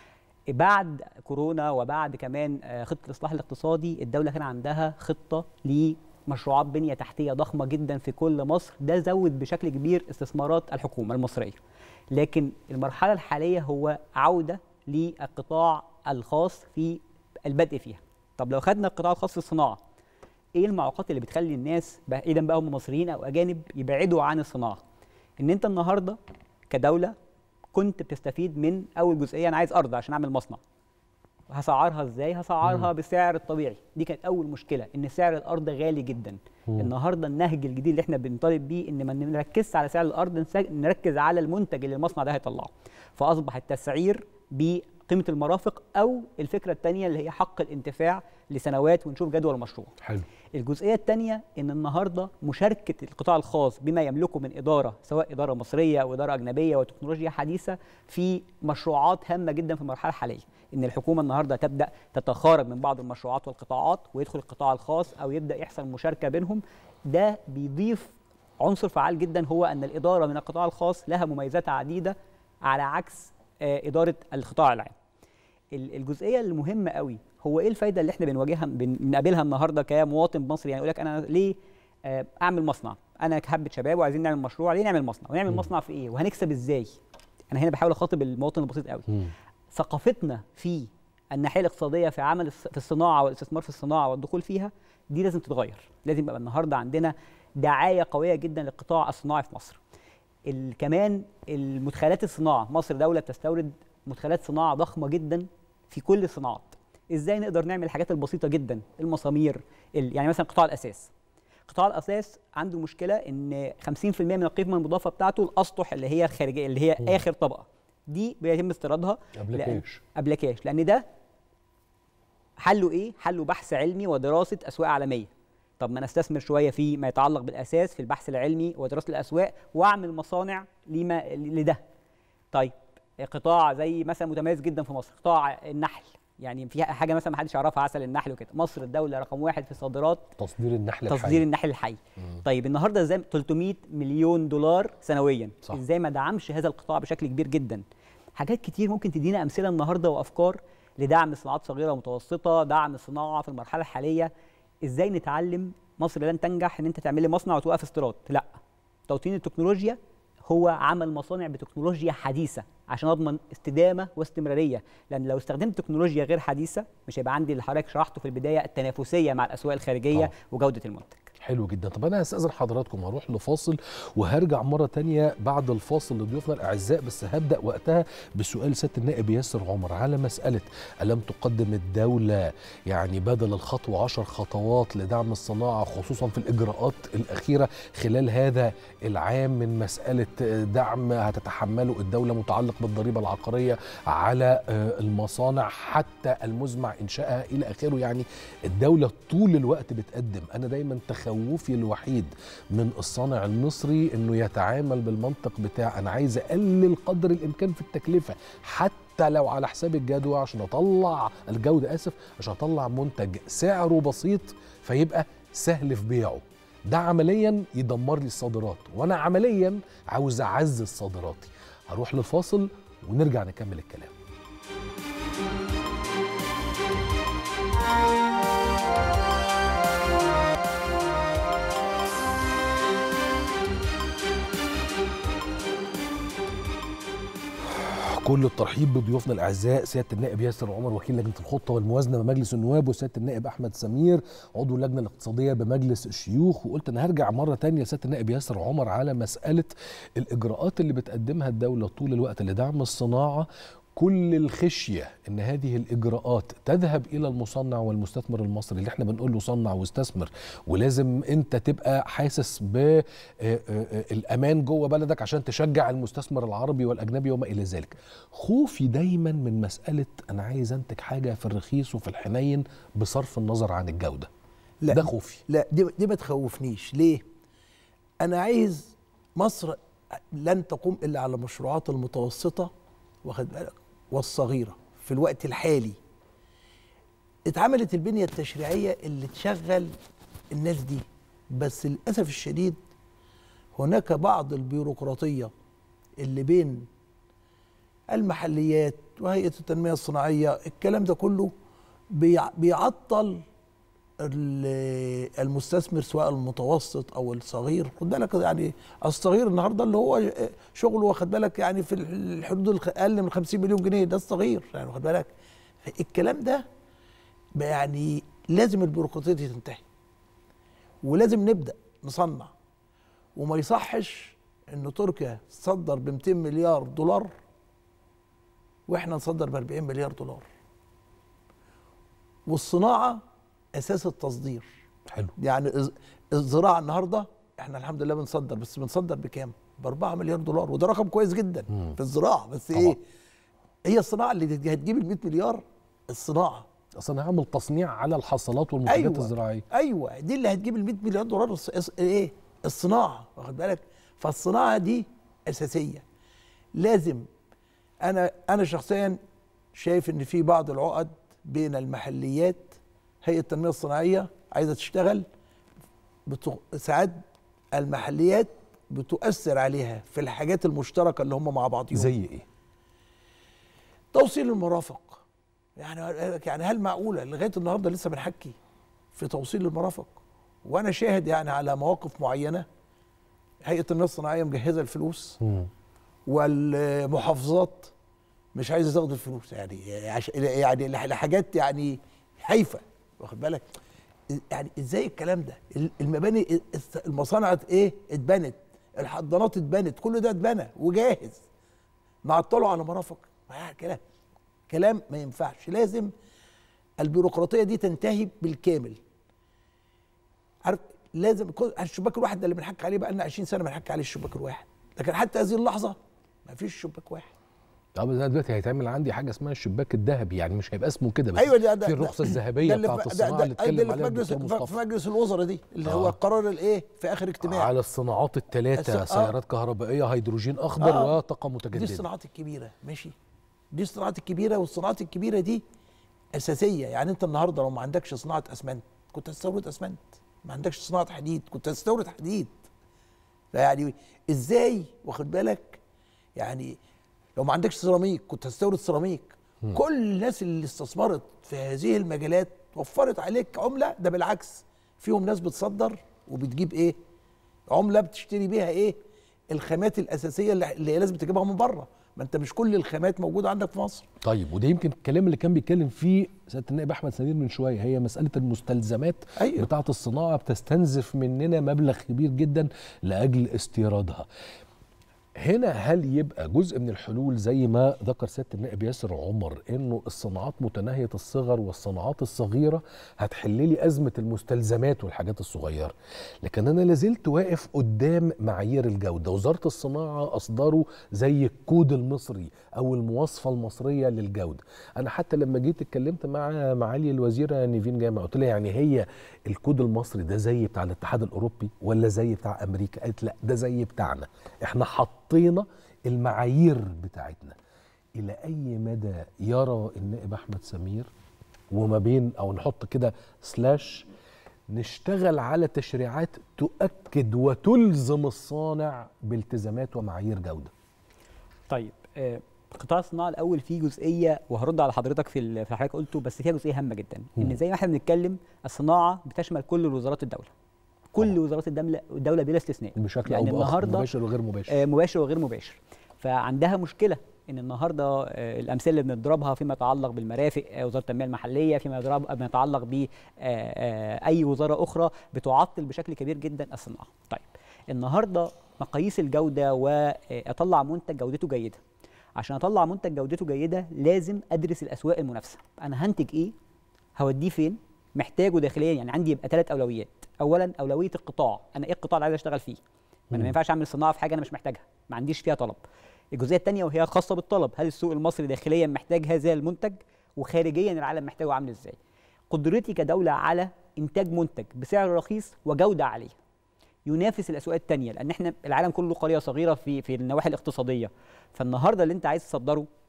بعد كورونا وبعد كمان خطه الاصلاح الاقتصادي الدوله كان عندها خطه لمشروعات بنيه تحتيه ضخمه جدا في كل مصر، ده زود بشكل كبير استثمارات الحكومه المصريه. لكن المرحله الحاليه هو عوده للقطاع الخاص في البدء فيها. طب لو خدنا القطاع الخاص في الصناعه، ايه المعوقات اللي بتخلي الناس بعيدا بقى هم مصريين او اجانب يبعدوا عن الصناعه؟ ان انت النهارده كدوله كنت بتستفيد من اول جزئيه، انا عايز ارض عشان اعمل مصنع. هسعرها ازاي؟ هسعرها بالسعر الطبيعي. دي كانت اول مشكله، ان سعر الارض غالي جدا. مم. النهارده النهج الجديد اللي احنا بنطالب بيه ان ما نركزش على سعر الارض، نركز على المنتج اللي المصنع ده هيطلعه. فاصبح التسعير بقيمه المرافق، او الفكره الثانيه اللي هي حق الانتفاع لسنوات ونشوف جدول المشروع. حلو. الجزئيه الثانيه ان النهارده مشاركه القطاع الخاص بما يملكه من اداره، سواء اداره مصريه او اداره اجنبيه وتكنولوجيا حديثه، في مشروعات هامه جدا في المرحله الحاليه. ان الحكومه النهارده تبدا تتخارج من بعض المشروعات والقطاعات ويدخل القطاع الخاص او يبدا يحصل مشاركه بينهم. ده بيضيف عنصر فعال جدا، هو ان الاداره من القطاع الخاص لها مميزات عديده على عكس اداره القطاع العام. الجزئيه المهمه قوي هو ايه الفايده اللي احنا بنواجهها بنقابلها النهارده كمواطن مصري. يعني يقول لك انا ليه اعمل مصنع؟ انا كحبه شباب وعايزين نعمل مشروع، ليه نعمل مصنع؟ ونعمل م. مصنع في ايه؟ وهنكسب ازاي؟ انا هنا بحاول اخاطب المواطن البسيط قوي. م. ثقافتنا في الناحيه الاقتصاديه في عمل في الصناعه والاستثمار في الصناعه والدخول فيها دي لازم تتغير. لازم يبقى النهارده عندنا دعايه قويه جدا للقطاع الصناعي في مصر. كمان المدخلات الصناعه، مصر دوله بتستورد مدخلات صناعه ضخمه جدا في كل الصناعات. ازاي نقدر نعمل الحاجات البسيطه جدا، المسامير، يعني مثلا قطاع الاساس. قطاع الاساس عنده مشكله ان خمسين بالمئة من القيمه المضافه بتاعته الاسطح اللي هي الخارجيه اللي هي م. اخر طبقه، دي بيتم استيرادها ابلكاش ابلكاش لان ده حله ايه؟ حله بحث علمي ودراسه اسواق عالميه. طب ما نستثمر شويه في ما يتعلق بالاساس في البحث العلمي ودراسه الاسواق واعمل مصانع لما لده. طيب قطاع زي مثلا متميز جدا في مصر، قطاع النحل، يعني في حاجه مثلا ما حدش يعرفها، عسل النحل وكده. مصر الدوله رقم واحد في صادرات تصدير النحل الحي. تصدير النحل الحي. مم. طيب النهارده ازاي ثلاثمئة مليون دولار سنويا، صح. ازاي ما دعمش هذا القطاع بشكل كبير جدا؟ حاجات كتير ممكن تدينا امثله النهارده وافكار لدعم صناعات صغيره ومتوسطه، دعم الصناعه في المرحله الحاليه. ازاي نتعلم؟ مصر لن تنجح ان انت تعملي مصنع وتوقف استيراد، لا. توطين التكنولوجيا هو عمل مصانع بتكنولوجيا حديثه عشان اضمن استدامه واستمراريه، لان لو استخدمت تكنولوجيا غير حديثه مش هيبقى عندي اللي حضرتك شرحته في البدايه، التنافسيه مع الاسواق الخارجيه طبعا. وجوده المنتج. حلو جدا. طب انا هستاذن حضراتكم هروح لفاصل وهرجع مره تانية بعد الفاصل لضيوفنا الاعزاء، بس هبدا وقتها بسؤال سياده النائب ياسر عمر على مساله الم تقدم الدوله يعني بدل الخطوه عشر خطوات لدعم الصناعه، خصوصا في الاجراءات الاخيره خلال هذا العام، من مساله دعم هتتحمله الدوله متعلق بالضريبه العقاريه على المصانع حتى المزمع انشائها الى اخره. يعني الدوله طول الوقت بتقدم. انا دايما تخوفي الوحيد من الصانع المصري انه يتعامل بالمنطق بتاع انا عايز اقلل قدر الامكان في التكلفه حتى لو على حساب الجدوى عشان اطلع الجوده اسف عشان اطلع منتج سعره بسيط فيبقى سهل في بيعه. ده عمليا يدمر لي الصادرات، وانا عمليا عاوز اعزز صادراتي. هروح للفاصل ونرجع نكمل الكلام. كل الترحيب بضيوفنا الاعزاء سياده النائب ياسر عمر وكيل لجنه الخطه والموازنه بمجلس النواب، وسياده النائب احمد سمير عضو اللجنه الاقتصاديه بمجلس الشيوخ. وقلت انا هرجع مره ثانيه سياده النائب ياسر عمر على مساله الاجراءات اللي بتقدمها الدوله طول الوقت لدعم الصناعه. كل الخشيه ان هذه الاجراءات تذهب الى المصنع والمستثمر المصري اللي احنا بنقول له صنع واستثمر، ولازم انت تبقى حاسس بالامان جوه بلدك عشان تشجع المستثمر العربي والاجنبي وما الى ذلك. خوفي دايما من مساله انا عايز انتج حاجه في الرخيص وفي الحنين بصرف النظر عن الجوده. لا ده خوفي. لا دي دي ما تخوفنيش. ليه؟ انا عايز مصر لن تقوم الا على المشروعات المتوسطه واخد بالك والصغيره في الوقت الحالي اتعملت البنيه التشريعيه اللي تشغل الناس دي، بس للاسف الشديد هناك بعض البيروقراطيه اللي بين المحليات وهيئه التنميه الصناعيه، الكلام ده كله بيعطل المستثمر سواء المتوسط او الصغير. خد بالك يعني الصغير النهارده اللي هو شغله واخد بالك يعني في الحدود الاقل من خمسين مليون جنيه، ده الصغير يعني واخد بالك. الكلام ده يعني لازم البيروقراطيه دي تنتهي، ولازم نبدا نصنع. وما يصحش ان تركيا تصدر ب مئتين مليار دولار واحنا نصدر ب أربعين مليار دولار. والصناعه اساس التصدير. حلو. يعني الزراعه النهارده احنا الحمد لله بنصدر، بس بنصدر بكام؟ ب أربعة مليار دولار، وده رقم كويس جدا مم. في الزراعه. بس طبعا. ايه هي الصناعه اللي هتجيب ال مئة مليار؟ الصناعه اصل هعمل تصنيع على الحصلات والمنتجات أيوة. الزراعيه. ايوه دي اللي هتجيب ال مئة مليار دولار. ايه الصناعه واخد بالك. فالصناعه دي اساسيه. لازم انا انا شخصيا شايف ان في بعض العقد بين المحليات. هيئه التنميه الصناعيه عايزه تشتغل، بتو... ساعات المحليات بتؤثر عليها في الحاجات المشتركه اللي هم مع بعضهم. زي ايه؟ توصيل المرافق. يعني يعني هل معقوله لغايه النهارده لسه بنحكي في توصيل المرافق؟ وانا شاهد يعني على مواقف معينه هيئه التنميه الصناعيه مجهزه الفلوس م. والمحافظات مش عايزه تاخد الفلوس، يعني يعني لحاجات يعني هايفه واخد بالك. يعني ازاي الكلام ده؟ المباني المصانع ايه اتبنت، الحضانات اتبنت، كل ده اتبنى وجاهز، نعطله على مرافق. كلام كلام ما ينفعش. لازم البيروقراطيه دي تنتهي بالكامل. عارف لازم الشباك الواحد ده اللي بنحكي عليه بقى لنا عشرين سنه بنحكي عليه الشباك الواحد، لكن حتى هذه اللحظه ما فيش شباك واحد. طب ده دلوقتي هيتعمل عندي حاجه اسمها الشباك الذهبي، يعني مش هيبقى اسمه كده بس. ايوه ده ده في الرخصه الذهبيه بتاعت الصناعه اللي اتكلم عليها الدكتور مصطفى في مجلس الوزراء دي اللي آه. هو القرار الايه في اخر اجتماع على الصناعات الثلاثه. آه. سيارات كهربائيه، هيدروجين اخضر آه. وطاقه متجدده. دي الصناعات الكبيره ماشي، دي الصناعات الكبيره. والصناعات الكبيره دي اساسيه. يعني انت النهارده لو ما عندكش صناعه اسمنت كنت هتستورد اسمنت، ما عندكش صناعه حديد كنت هتستورد حديد. يعني ازاي واخد بالك؟ يعني لو ما عندكش سيراميك كنت هتستورد سيراميك. م. كل الناس اللي استثمرت في هذه المجالات وفرت عليك عمله، ده بالعكس فيهم ناس بتصدر وبتجيب ايه؟ عمله بتشتري بيها ايه؟ الخامات الاساسيه اللي هي لازم تجيبها من بره. ما انت مش كل الخامات موجوده عندك في مصر. طيب وده يمكن الكلام اللي كان بيتكلم فيه سياده النائب احمد سمير من شويه، هي مساله المستلزمات أيوة. بتاعه الصناعه بتستنزف مننا مبلغ كبير جدا لاجل استيرادها. هنا هل يبقى جزء من الحلول زي ما ذكر سياده النائب ياسر عمر انه الصناعات متناهيه الصغر والصناعات الصغيره هتحل لي ازمه المستلزمات والحاجات الصغيره، لكن انا لازلت واقف قدام معايير الجوده. وزاره الصناعه اصدروا زي الكود المصري او المواصفه المصريه للجوده. انا حتى لما جيت اتكلمت مع معالي الوزيره نيفين جامع قلت لها يعني هي الكود المصري ده زي بتاع الاتحاد الاوروبي ولا زي بتاع امريكا؟ قالت لا ده زي بتاعنا، احنا حطينا المعايير بتاعتنا. الى اي مدى يرى النائب احمد سمير وما بين او نحط كده سلاش نشتغل على تشريعات تؤكد وتلزم الصانع بالتزامات ومعايير جوده؟ طيب آه قطاع الصناعه الاول فيه جزئيه وهرد على حضرتك في اللي حضرتك قلته، بس فيها جزئيه هامه جدا. م. ان زي ما احنا بنتكلم الصناعه بتشمل كل وزارات الدوله، كل أوه. وزارات الدوله الدوله بلا استثناء، بشكل او باخر مباشر وغير مباشر. آه مباشر وغير مباشر. فعندها مشكله ان النهارده آه الامثله اللي بنضربها فيما يتعلق بالمرافق، آه وزاره التنميه المحليه، فيما يتعلق ب آه اي وزاره اخرى بتعطل بشكل كبير جدا الصناعه. طيب النهارده مقاييس الجوده واطلع منتج جودته جيده. عشان اطلع منتج جودته جيده لازم ادرس الاسواق المنافسه. انا هنتج ايه؟ هوديه فين؟ محتاجه داخليا. يعني عندي يبقى ثلاث اولويات. اولا اولويه القطاع، انا ايه القطاع اللي عايز اشتغل فيه؟ ما انا ما ينفعش اعمل صناعه في حاجه انا مش محتاجها، ما عنديش فيها طلب. الجزئيه الثانيه وهي خاصه بالطلب، هل السوق المصري داخليا محتاج هذا المنتج؟ وخارجيا العالم محتاجه عامل ازاي؟ قدرتي كدوله على انتاج منتج بسعر رخيص وجوده عاليه ينافس الاسواق الثانيه، لان احنا العالم كله قريه صغيره في في النواحي الاقتصاديه. فالنهارده اللي انت عايز تصدره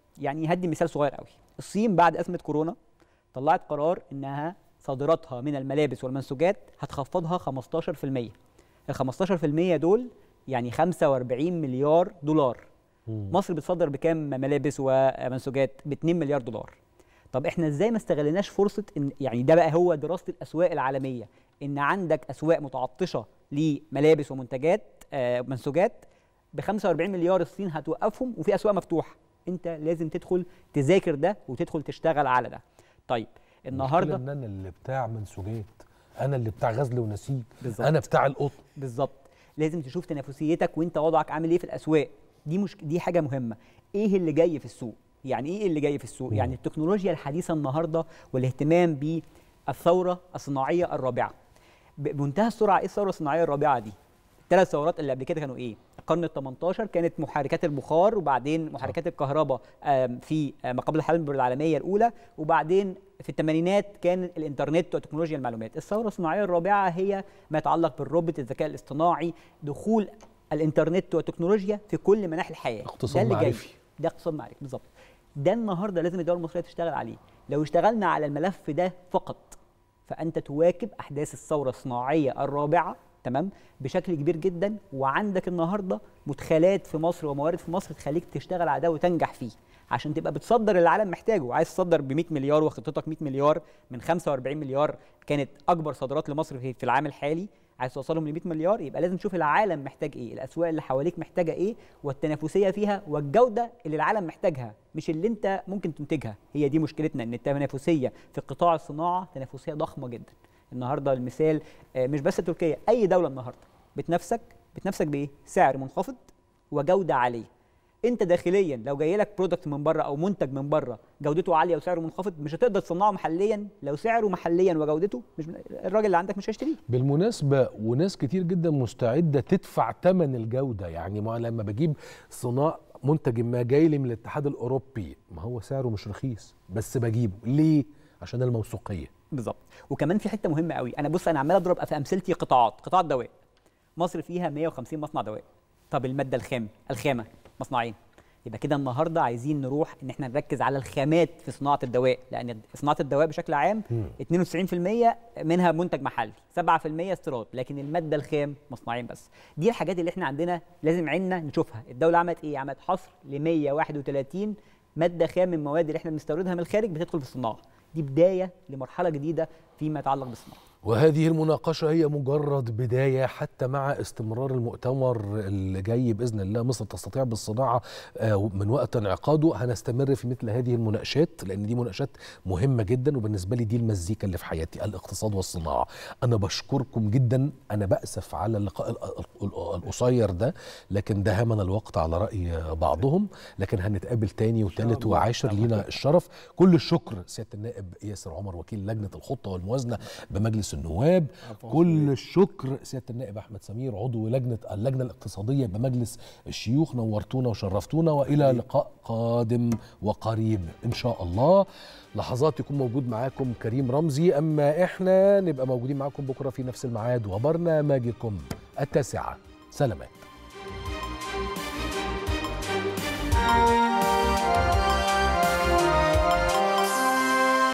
يعني هدي مثال صغير قوي. الصين بعد ازمه كورونا طلعت قرار انها صادراتها من الملابس والمنسوجات هتخفضها خمستاشر في المية. ال خمستاشر في المية دول يعني خمسة وأربعين مليار دولار. مم. مصر بتصدر بكام ملابس ومنسوجات؟ ب اتنين مليار دولار. طب احنا ازاي ما استغلناش فرصه ان يعني ده بقى هو دراسه الاسواق العالميه، ان عندك اسواق متعطشه لملابس ومنتجات آه منسوجات ب خمسة وأربعين مليار، الصين هتوقفهم وفي اسواق مفتوحه. انت لازم تدخل تذاكر ده وتدخل تشتغل على ده. طيب النهارده ان انا اللي بتاع منسوجات، انا اللي بتاع غزل ونسيج، بالزبط. انا بتاع القطن. بالظبط، لازم تشوف تنافسيتك وانت وضعك عامل ايه في الاسواق. دي مش دي حاجه مهمه. ايه اللي جاي في السوق؟ يعني ايه اللي جاي في السوق؟ م. يعني التكنولوجيا الحديثه النهارده والاهتمام بالثوره الصناعيه الرابعه. بمنتهى السرعه. ايه الثوره الصناعيه الرابعه دي؟ الثلاث ثورات اللي قبل كده كانوا ايه؟ القرن ال تمنتاشر كانت محركات البخار، وبعدين محركات الكهرباء في ما قبل الحرب العالميه الاولى، وبعدين في الثمانينات كان الانترنت وتكنولوجيا المعلومات. الثوره الصناعيه الرابعه هي ما يتعلق بالروبوت، الذكاء الاصطناعي، دخول الانترنت والتكنولوجيا في كل مناحي الحياه. اقتصاد معرفي. ده اقتصاد معرفي بالظبط. ده النهارده لازم الدوله المصريه تشتغل عليه. لو اشتغلنا على الملف ده فقط فانت تواكب احداث الثوره الصناعيه الرابعه تمام بشكل كبير جدا، وعندك النهارده مدخلات في مصر وموارد في مصر تخليك تشتغل على ده وتنجح فيه، عشان تبقى بتصدر اللي العالم محتاجه. عايز تصدر ب مية مليار وخطتك مية مليار من خمسة وأربعين مليار كانت اكبر صادرات لمصر في العام الحالي، عايز توصلهم ل مية مليار، يبقى لازم تشوف العالم محتاج ايه، الاسواق اللي حواليك محتاجه ايه، والتنافسيه فيها والجوده اللي العالم محتاجها مش اللي انت ممكن تنتجها. هي دي مشكلتنا، ان التنافسيه في قطاع الصناعه تنافسيه ضخمه جدا. النهارده المثال مش بس تركيا، اي دوله النهارده بتنافسك بتنافسك بايه؟ سعر منخفض وجوده عاليه. انت داخليا لو جاي لك برودكت من بره او منتج من بره جودته عاليه وسعره منخفض مش هتقدر تصنعه محليا. لو سعره محليا وجودته مش الراجل اللي عندك مش هيشتريه. بالمناسبه وناس كتير جدا مستعده تدفع ثمن الجوده. يعني ما لما بجيب صناع منتج ما جاي لي من الاتحاد الاوروبي ما هو سعره مش رخيص بس بجيبه ليه؟ عشان الموثوقيه. بالظبط. وكمان في حته مهمه قوي، انا بص انا عمال اضرب في امثلتي قطاعات قطاع الدواء. مصر فيها مية وخمسين مصنع دواء. طب الماده الخام الخامه مصنعين. يبقى كده النهارده عايزين نروح ان احنا نركز على الخامات في صناعه الدواء، لان صناعه الدواء بشكل عام اتنين وتسعين في المية منها منتج محلي، سبعة في المية استيراد، لكن الماده الخام مصنعين بس. دي الحاجات اللي احنا عندنا لازم عيننا نشوفها. الدوله عملت ايه؟ عملت حصر ل مية وواحد وتلاتين ماده خام من المواد اللي احنا بنستوردها من الخارج بتدخل في الصناعه. دي بدايه لمرحله جديده فيما يتعلق بالصناعه. وهذه المناقشة هي مجرد بداية حتى مع استمرار المؤتمر اللي جاي بإذن الله مصر تستطيع بالصناعة من وقت انعقاده. هنستمر في مثل هذه المناقشات لأن دي مناقشات مهمة جدا، وبالنسبة لي دي المزيكا اللي في حياتي، الاقتصاد والصناعة. أنا بشكركم جدا. أنا بأسف على اللقاء القصير ده لكن دهمنا الوقت على رأي بعضهم، لكن هنتقابل تاني وثالث وعاشر. لينا الشرف. كل الشكر سيادة النائب ياسر عمر وكيل لجنة الخطة والموازنة بمجلس النواب. كل الشكر سيادة النائب أحمد سمير عضو لجنة اللجنة الاقتصادية بمجلس الشيوخ. نورتونا وشرفتونا، وإلى لقاء قادم وقريب إن شاء الله. لحظات يكون موجود معاكم كريم رمزي، أما إحنا نبقى موجودين معاكم بكرة في نفس الميعاد وبرنامجكم التاسعة. سلامات.